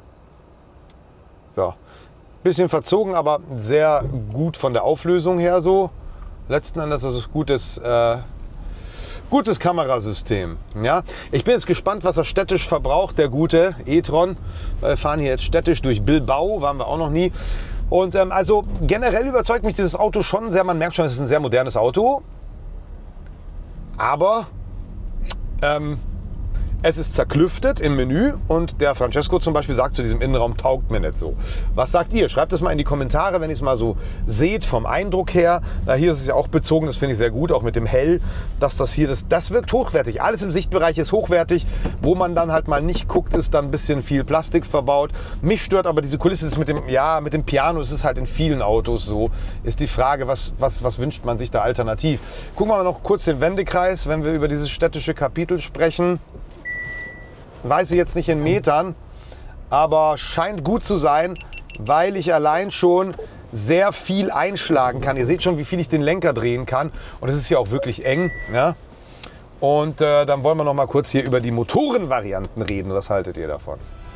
So. Bisschen verzogen, aber sehr gut von der Auflösung her so. Letzten Endes ist es gutes Kamerasystem. Ja? Ich bin jetzt gespannt, was er städtisch verbraucht, der gute e-tron. Wir fahren hier jetzt städtisch durch Bilbao, waren wir auch noch nie. Und also generell überzeugt mich dieses Auto schon sehr. Man merkt schon, es ist ein sehr modernes Auto. Aber Es ist zerklüftet im Menü und der Francesco zum Beispiel sagt zu diesem Innenraum, taugt mir nicht so. Was sagt ihr? Schreibt es mal in die Kommentare, wenn ihr es mal so seht vom Eindruck her. Hier ist es ja auch bezogen, das finde ich sehr gut, auch mit dem Hell, dass das hier, das wirkt hochwertig. Alles im Sichtbereich ist hochwertig. Wo man dann halt mal nicht guckt, ist dann ein bisschen viel Plastik verbaut. Mich stört aber diese Kulisse, das mit dem Piano, es ist halt in vielen Autos so. Ist die Frage, was wünscht man sich da alternativ? Gucken wir mal noch kurz den Wendekreis, wenn wir über dieses städtische Kapitel sprechen. Weiß ich jetzt nicht in Metern, aber scheint gut zu sein, weil ich allein schon sehr viel einschlagen kann. Ihr seht schon, wie viel ich den Lenker drehen kann. Und es ist ja auch wirklich eng. Ja? Und dann wollen wir noch mal kurz hier über die Motorenvarianten reden. Was haltet ihr davon?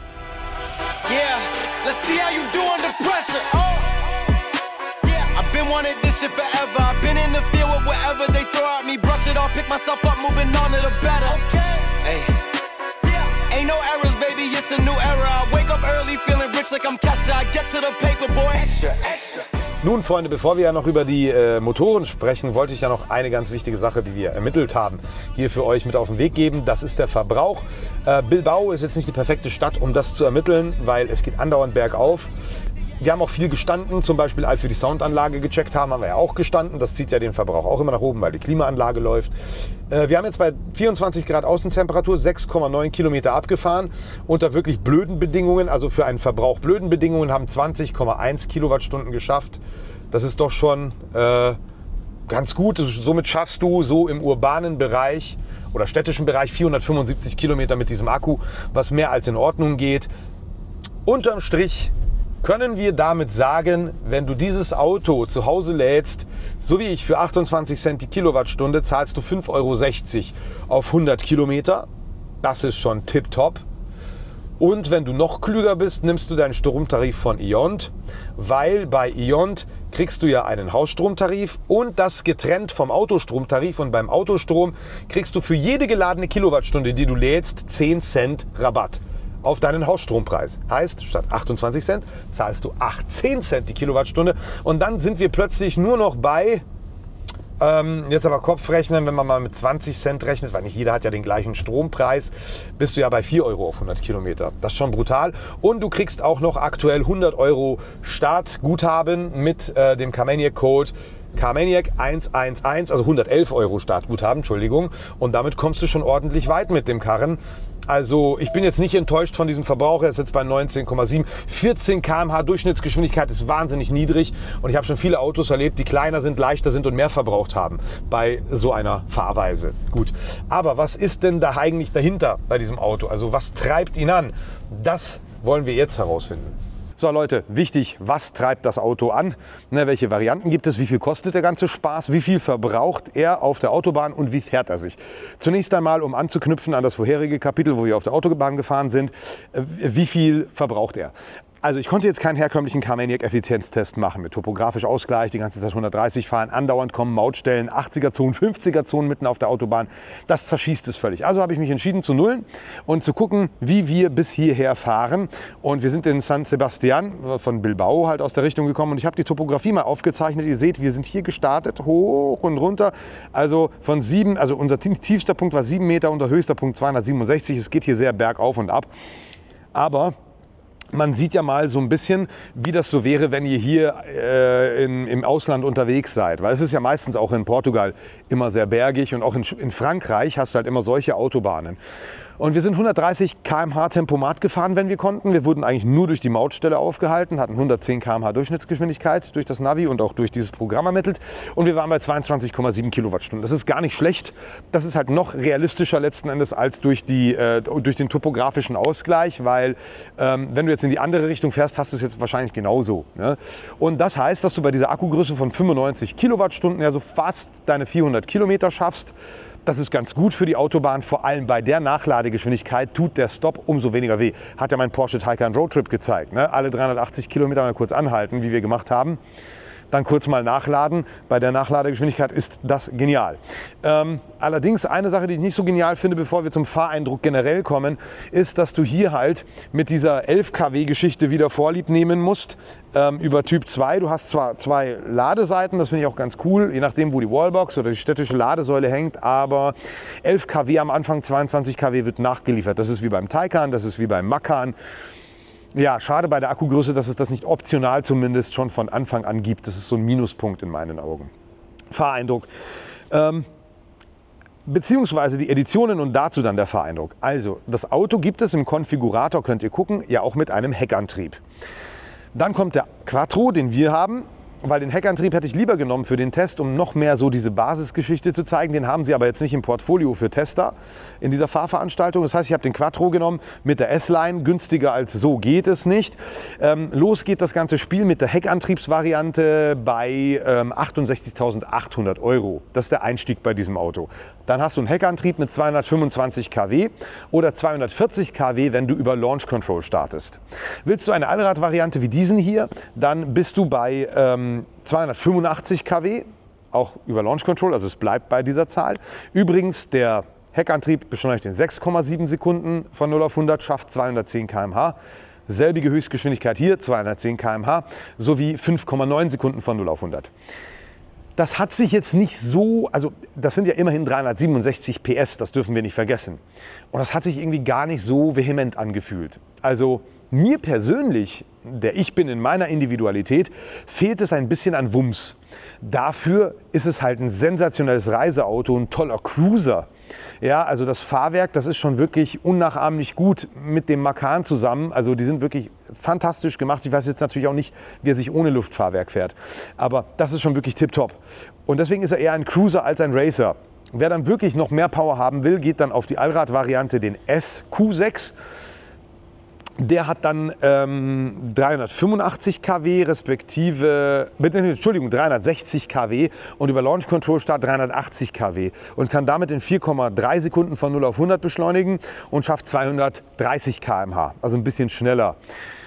Yeah, let's see how you do under pressure. Oh, yeah, I've been wanting this shit forever. I've been in the field with whatever they throw at me. Brush it off, pick myself up, moving on to the better. Okay, hey. Ain't no errors, baby, it's a new era. I wake up early, feeling rich like I'm Kesha. I get to the paper, boy. Extra, extra. Nun, Freunde, bevor wir ja noch über die Motoren sprechen, wollte ich ja noch eine ganz wichtige Sache, die wir ermittelt haben, hier für euch mit auf den Weg geben. Das ist der Verbrauch. Bilbao ist jetzt nicht die perfekte Stadt, um das zu ermitteln, weil es geht andauernd bergauf. Wir haben auch viel gestanden, zum Beispiel als wir die Soundanlage gecheckt haben, haben wir ja auch gestanden. Das zieht ja den Verbrauch auch immer nach oben, weil die Klimaanlage läuft. Wir haben jetzt bei 24 Grad Außentemperatur 6,9 Kilometer abgefahren unter wirklich blöden Bedingungen. Also für einen Verbrauch blöden Bedingungen haben 20,1 Kilowattstunden geschafft. Das ist doch schon ganz gut. Somit schaffst du so im urbanen Bereich oder städtischen Bereich 475 Kilometer mit diesem Akku, was mehr als in Ordnung geht. Unterm Strich können wir damit sagen, wenn du dieses Auto zu Hause lädst, so wie ich für 28 Cent die Kilowattstunde, zahlst du 5,60 € auf 100 Kilometer. Das ist schon tipptopp. Und wenn du noch klüger bist, nimmst du deinen Stromtarif von IONT, weil bei IONT kriegst du ja einen Hausstromtarif und das getrennt vom Autostromtarif. Und beim Autostrom kriegst du für jede geladene Kilowattstunde, die du lädst, 10 Cent Rabatt auf deinen Hausstrompreis. Heißt, statt 28 Cent zahlst du 18 Cent die Kilowattstunde. Und dann sind wir plötzlich nur noch bei, jetzt aber Kopfrechnen, wenn man mal mit 20 Cent rechnet, weil nicht jeder hat ja den gleichen Strompreis, bist du ja bei 4 € auf 100 Kilometer. Das ist schon brutal. Und du kriegst auch noch aktuell 100 € Startguthaben mit dem Carmaniac-Code Carmaniac 111, also 111 € Startguthaben, Entschuldigung. Und damit kommst du schon ordentlich weit mit dem Karren. Also ich bin jetzt nicht enttäuscht von diesem Verbrauch, er ist jetzt bei 19,7. 14 km/h Durchschnittsgeschwindigkeit ist wahnsinnig niedrig und ich habe schon viele Autos erlebt, die kleiner sind, leichter sind und mehr verbraucht haben bei so einer Fahrweise. Gut, aber was ist denn da eigentlich dahinter bei diesem Auto? Also was treibt ihn an? Das wollen wir jetzt herausfinden. So Leute, wichtig, was treibt das Auto an? Welche Varianten gibt es? Wie viel kostet der ganze Spaß? Wie viel verbraucht er auf der Autobahn und wie fährt er sich? Zunächst einmal, um anknüpfen an das vorherige Kapitel, wo wir auf der Autobahn gefahren sind, wie viel verbraucht er? Also ich konnte jetzt keinen herkömmlichen Carmaniac-Effizienztest machen mit topografisch Ausgleich, die ganze Zeit 130 fahren, andauernd kommen Mautstellen, 80er-Zonen, 50er-Zonen mitten auf der Autobahn. Das zerschießt es völlig. Also habe ich mich entschieden zu nullen und zu gucken, wie wir bis hierher fahren. Und wir sind in San Sebastian von Bilbao halt aus der Richtung gekommen und ich habe die Topografie mal aufgezeichnet. Ihr seht, wir sind hier gestartet, hoch und runter. Also von 7, also unser tiefster Punkt war 7 Meter, unser höchster Punkt 267. Es geht hier sehr bergauf und ab. Aber man sieht ja mal so ein bisschen, wie das so wäre, wenn ihr hier im Ausland unterwegs seid. Weil es ist ja meistens auch in Portugal immer sehr bergig und auch in Frankreich hast du halt immer solche Autobahnen. Und wir sind 130 km/h Tempomat gefahren, wenn wir konnten. Wir wurden eigentlich nur durch die Mautstelle aufgehalten, hatten 110 km/h Durchschnittsgeschwindigkeit durch das Navi und auch durch dieses Programm ermittelt. Und wir waren bei 22,7 Kilowattstunden. Das ist gar nicht schlecht. Das ist halt noch realistischer letzten Endes als durch den topografischen Ausgleich, weil wenn du jetzt in die andere Richtung fährst, hast du es jetzt wahrscheinlich genauso. Ne? Und das heißt, dass du bei dieser Akkugröße von 95 Kilowattstunden ja so fast deine 400 Kilometer schaffst. Das ist ganz gut für die Autobahn, vor allem bei der Nachladegeschwindigkeit tut der Stop umso weniger weh. Hat ja mein Porsche Taycan Roadtrip gezeigt. Ne? Alle 380 Kilometer mal kurz anhalten, wie wir gemacht haben. dann kurz mal nachladen. Bei der Nachladegeschwindigkeit ist das genial. Allerdings eine Sache, die ich nicht so genial finde, bevor wir zum Fahreindruck generell kommen, ist, dass du hier halt mit dieser 11 kW Geschichte wieder Vorlieb nehmen musst über Typ 2. Du hast zwar 2 Ladeseiten, das finde ich auch ganz cool, je nachdem, wo die Wallbox oder die städtische Ladesäule hängt, aber 11 kW am Anfang, 22 kW wird nachgeliefert. Das ist wie beim Taycan, das ist wie beim Macan. Ja, schade bei der Akkugröße, dass es das nicht optional zumindest schon von Anfang an gibt. Das ist so ein Minuspunkt in meinen Augen. Fahreindruck. Beziehungsweise die Editionen und dazu dann der Fahreindruck. Also, das Auto gibt es im Konfigurator, könnt ihr gucken, ja auch mit einem Heckantrieb. Dann kommt der Quattro, den wir haben, weil den Heckantrieb hätte ich lieber genommen für den Test, um noch mehr so diese Basisgeschichte zu zeigen. Den haben sie aber jetzt nicht im Portfolio für Tester in dieser Fahrveranstaltung. Das heißt, ich habe den Quattro genommen mit der S-Line. Günstiger als so geht es nicht. Los geht das ganze Spiel mit der Heckantriebsvariante bei 68.800 €. Das ist der Einstieg bei diesem Auto. Dann hast du einen Heckantrieb mit 225 kW oder 240 kW, wenn du über Launch Control startest. Willst du eine Allradvariante wie diesen hier, dann bist du bei 285 kW, auch über Launch Control, also es bleibt bei dieser Zahl. Übrigens, der Heckantrieb beschleunigt in 6,7 Sekunden von 0 auf 100, schafft 210 km/h. Selbige Höchstgeschwindigkeit hier, 210 km/h, sowie 5,9 Sekunden von 0 auf 100. Das hat sich jetzt nicht so, also das sind ja immerhin 367 PS, das dürfen wir nicht vergessen. Und das hat sich irgendwie gar nicht so vehement angefühlt. Also mir persönlich, der ich bin in meiner Individualität, fehlt es ein bisschen an Wumms. Dafür ist es halt ein sensationelles Reiseauto, ein toller Cruiser. Ja, also das Fahrwerk, das ist schon wirklich unnachahmlich gut mit dem Macan zusammen. Also die sind wirklich fantastisch gemacht. Ich weiß jetzt natürlich auch nicht, wie er sich ohne Luftfahrwerk fährt. Aber das ist schon wirklich tipptopp. Und deswegen ist er eher ein Cruiser als ein Racer. Wer dann wirklich noch mehr Power haben will, geht dann auf die Allrad-Variante, den SQ6. Der hat dann 385 kW respektive, Entschuldigung, 360 kW und über Launch Control Start 380 kW und kann damit in 4,3 Sekunden von 0 auf 100 beschleunigen und schafft 230 km/h, also ein bisschen schneller.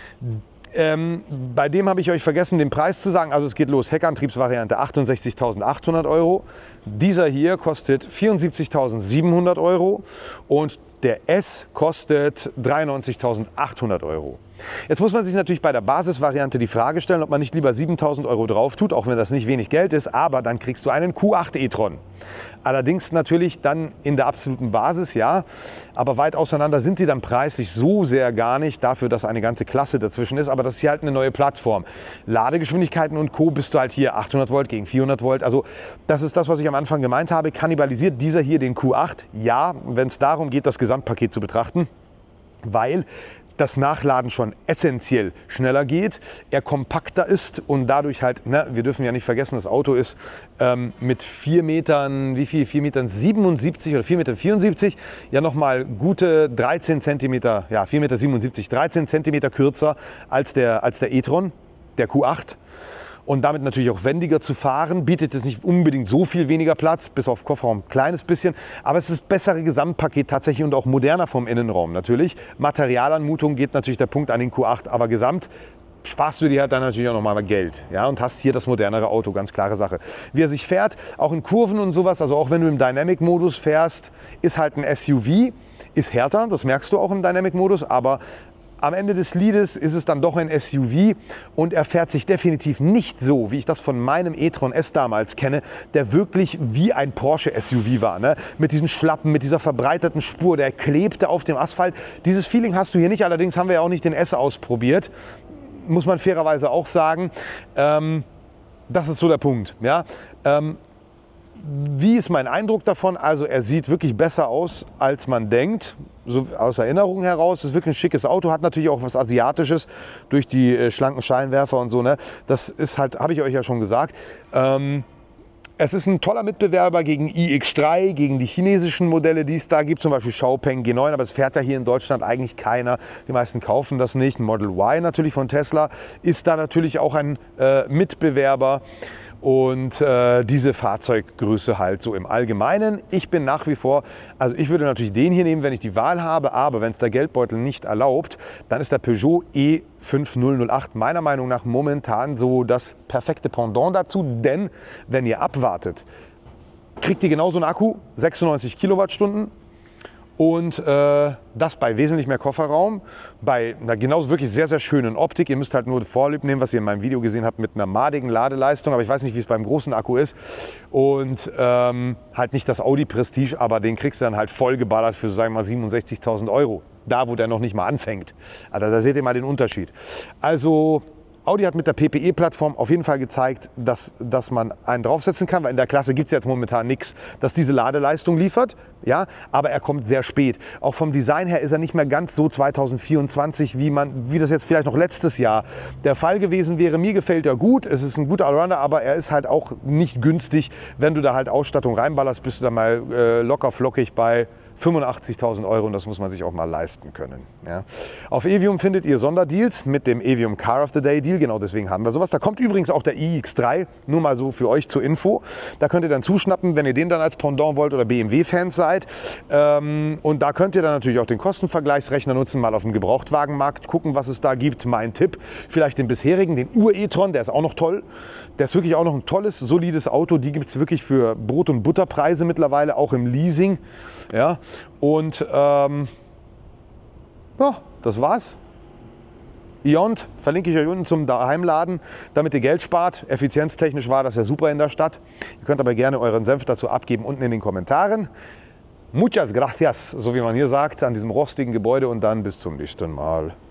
Bei dem habe ich euch vergessen, den Preis zu sagen. Also es geht los, Heckantriebsvariante 68.800 €. Dieser hier kostet 74.700 € und der S kostet 93.800 €. Jetzt muss man sich natürlich bei der Basisvariante die Frage stellen, ob man nicht lieber 7.000 € drauf tut, auch wenn das nicht wenig Geld ist, aber dann kriegst du einen Q8 e-tron. Allerdings natürlich dann in der absoluten Basis, ja, aber weit auseinander sind die dann preislich so sehr gar nicht, dafür, dass eine ganze Klasse dazwischen ist, aber das ist hier halt eine neue Plattform. Ladegeschwindigkeiten und Co. bist du halt hier 800 Volt gegen 400 Volt, also das ist das, was ich am Anfang gemeint habe. Kannibalisiert dieser hier den Q8? Ja, wenn es darum geht, das Gesamtpaket zu betrachten, weil das Nachladen schon essentiell schneller geht, er kompakter ist und dadurch halt, wir dürfen ja nicht vergessen, das Auto ist mit 4 Metern, wie viel? 4,77 Metern oder 4,74 Meter, ja nochmal gute 13 Zentimeter, ja 4,77 Meter, 13 Zentimeter kürzer als der e-tron, der Q8. Und damit natürlich auch wendiger zu fahren, bietet es nicht unbedingt so viel weniger Platz, bis auf Kofferraum ein kleines bisschen. Aber es ist das bessere Gesamtpaket tatsächlich und auch moderner vom Innenraum natürlich. Materialanmutung geht natürlich der Punkt an den Q8, aber gesamt sparst du dir halt dann natürlich auch nochmal Geld, ja, und hast hier das modernere Auto, ganz klare Sache. Wie er sich fährt, auch in Kurven und sowas, also auch wenn du im Dynamic-Modus fährst, ist halt ein SUV, ist härter, das merkst du auch im Dynamic-Modus, aber am Ende des Liedes ist es dann doch ein SUV und er fährt sich definitiv nicht so, wie ich das von meinem e-tron S damals kenne, der wirklich wie ein Porsche SUV war, ne? Mit diesem Schlappen, mit dieser verbreiterten Spur, der klebte auf dem Asphalt. Dieses Feeling hast du hier nicht, allerdings haben wir ja auch nicht den S ausprobiert, muss man fairerweise auch sagen. Das ist so der Punkt. Ja? Wie ist mein Eindruck davon? Also er sieht wirklich besser aus, als man denkt. So aus Erinnerung heraus, ist wirklich ein schickes Auto, hat natürlich auch was Asiatisches durch die schlanken Scheinwerfer und so. Ne? Das ist halt, habe ich euch ja schon gesagt. Es ist ein toller Mitbewerber gegen iX3, gegen die chinesischen Modelle, die es da gibt, zum Beispiel Xiaopeng G9, aber es fährt ja hier in Deutschland eigentlich keiner. Die meisten kaufen das nicht. Model Y natürlich von Tesla ist da natürlich auch ein Mitbewerber. und diese Fahrzeuggröße halt so im Allgemeinen. Ich bin nach wie vor, also ich würde natürlich den hier nehmen, wenn ich die Wahl habe, aber wenn es der Geldbeutel nicht erlaubt, dann ist der Peugeot E5008 meiner Meinung nach momentan so das perfekte Pendant dazu, denn wenn ihr abwartet, kriegt ihr genauso einen Akku, 96 Kilowattstunden. Und das bei wesentlich mehr Kofferraum, bei einer genauso wirklich sehr, sehr schönen Optik. Ihr müsst halt nur Vorlieb nehmen, was ihr in meinem Video gesehen habt, mit einer madigen Ladeleistung. Aber ich weiß nicht, wie es beim großen Akku ist. Und halt nicht das Audi Prestige, aber den kriegst du dann halt voll geballert für, sagen wir mal, 67.000 €. Da, wo der noch nicht mal anfängt. Also da seht ihr mal den Unterschied. Also Audi hat mit der PPE-Plattform auf jeden Fall gezeigt, dass man einen draufsetzen kann, weil in der Klasse gibt es jetzt momentan nichts, das diese Ladeleistung liefert. Ja, aber er kommt sehr spät. Auch vom Design her ist er nicht mehr ganz so 2024, wie das jetzt vielleicht noch letztes Jahr der Fall gewesen wäre. Mir gefällt er gut, es ist ein guter Allrounder, aber er ist halt auch nicht günstig. Wenn du da halt Ausstattung reinballerst, bist du da mal locker flockig bei 85.000 € und das muss man sich auch mal leisten können. Ja. Auf Evium findet ihr Sonderdeals mit dem Evium Car of the Day Deal, genau deswegen haben wir sowas. Da kommt übrigens auch der iX3, nur mal so für euch zur Info. Da könnt ihr dann zuschnappen, wenn ihr den dann als Pendant wollt oder BMW-Fans seid. Und da könnt ihr dann natürlich auch den Kostenvergleichsrechner nutzen, mal auf dem Gebrauchtwagenmarkt gucken, was es da gibt. Mein Tipp, vielleicht den bisherigen, den Ur-e-tron, der ist auch noch toll. Der ist wirklich auch noch ein tolles, solides Auto. Die gibt es wirklich für Brot- und Butterpreise mittlerweile, auch im Leasing. Ja. Und ja, das war's. Iont verlinke ich euch unten zum Daheimladen, damit ihr Geld spart. Effizienztechnisch war das ja super in der Stadt. Ihr könnt aber gerne euren Senf dazu abgeben unten in den Kommentaren. Muchas gracias, so wie man hier sagt, an diesem rostigen Gebäude und dann bis zum nächsten Mal.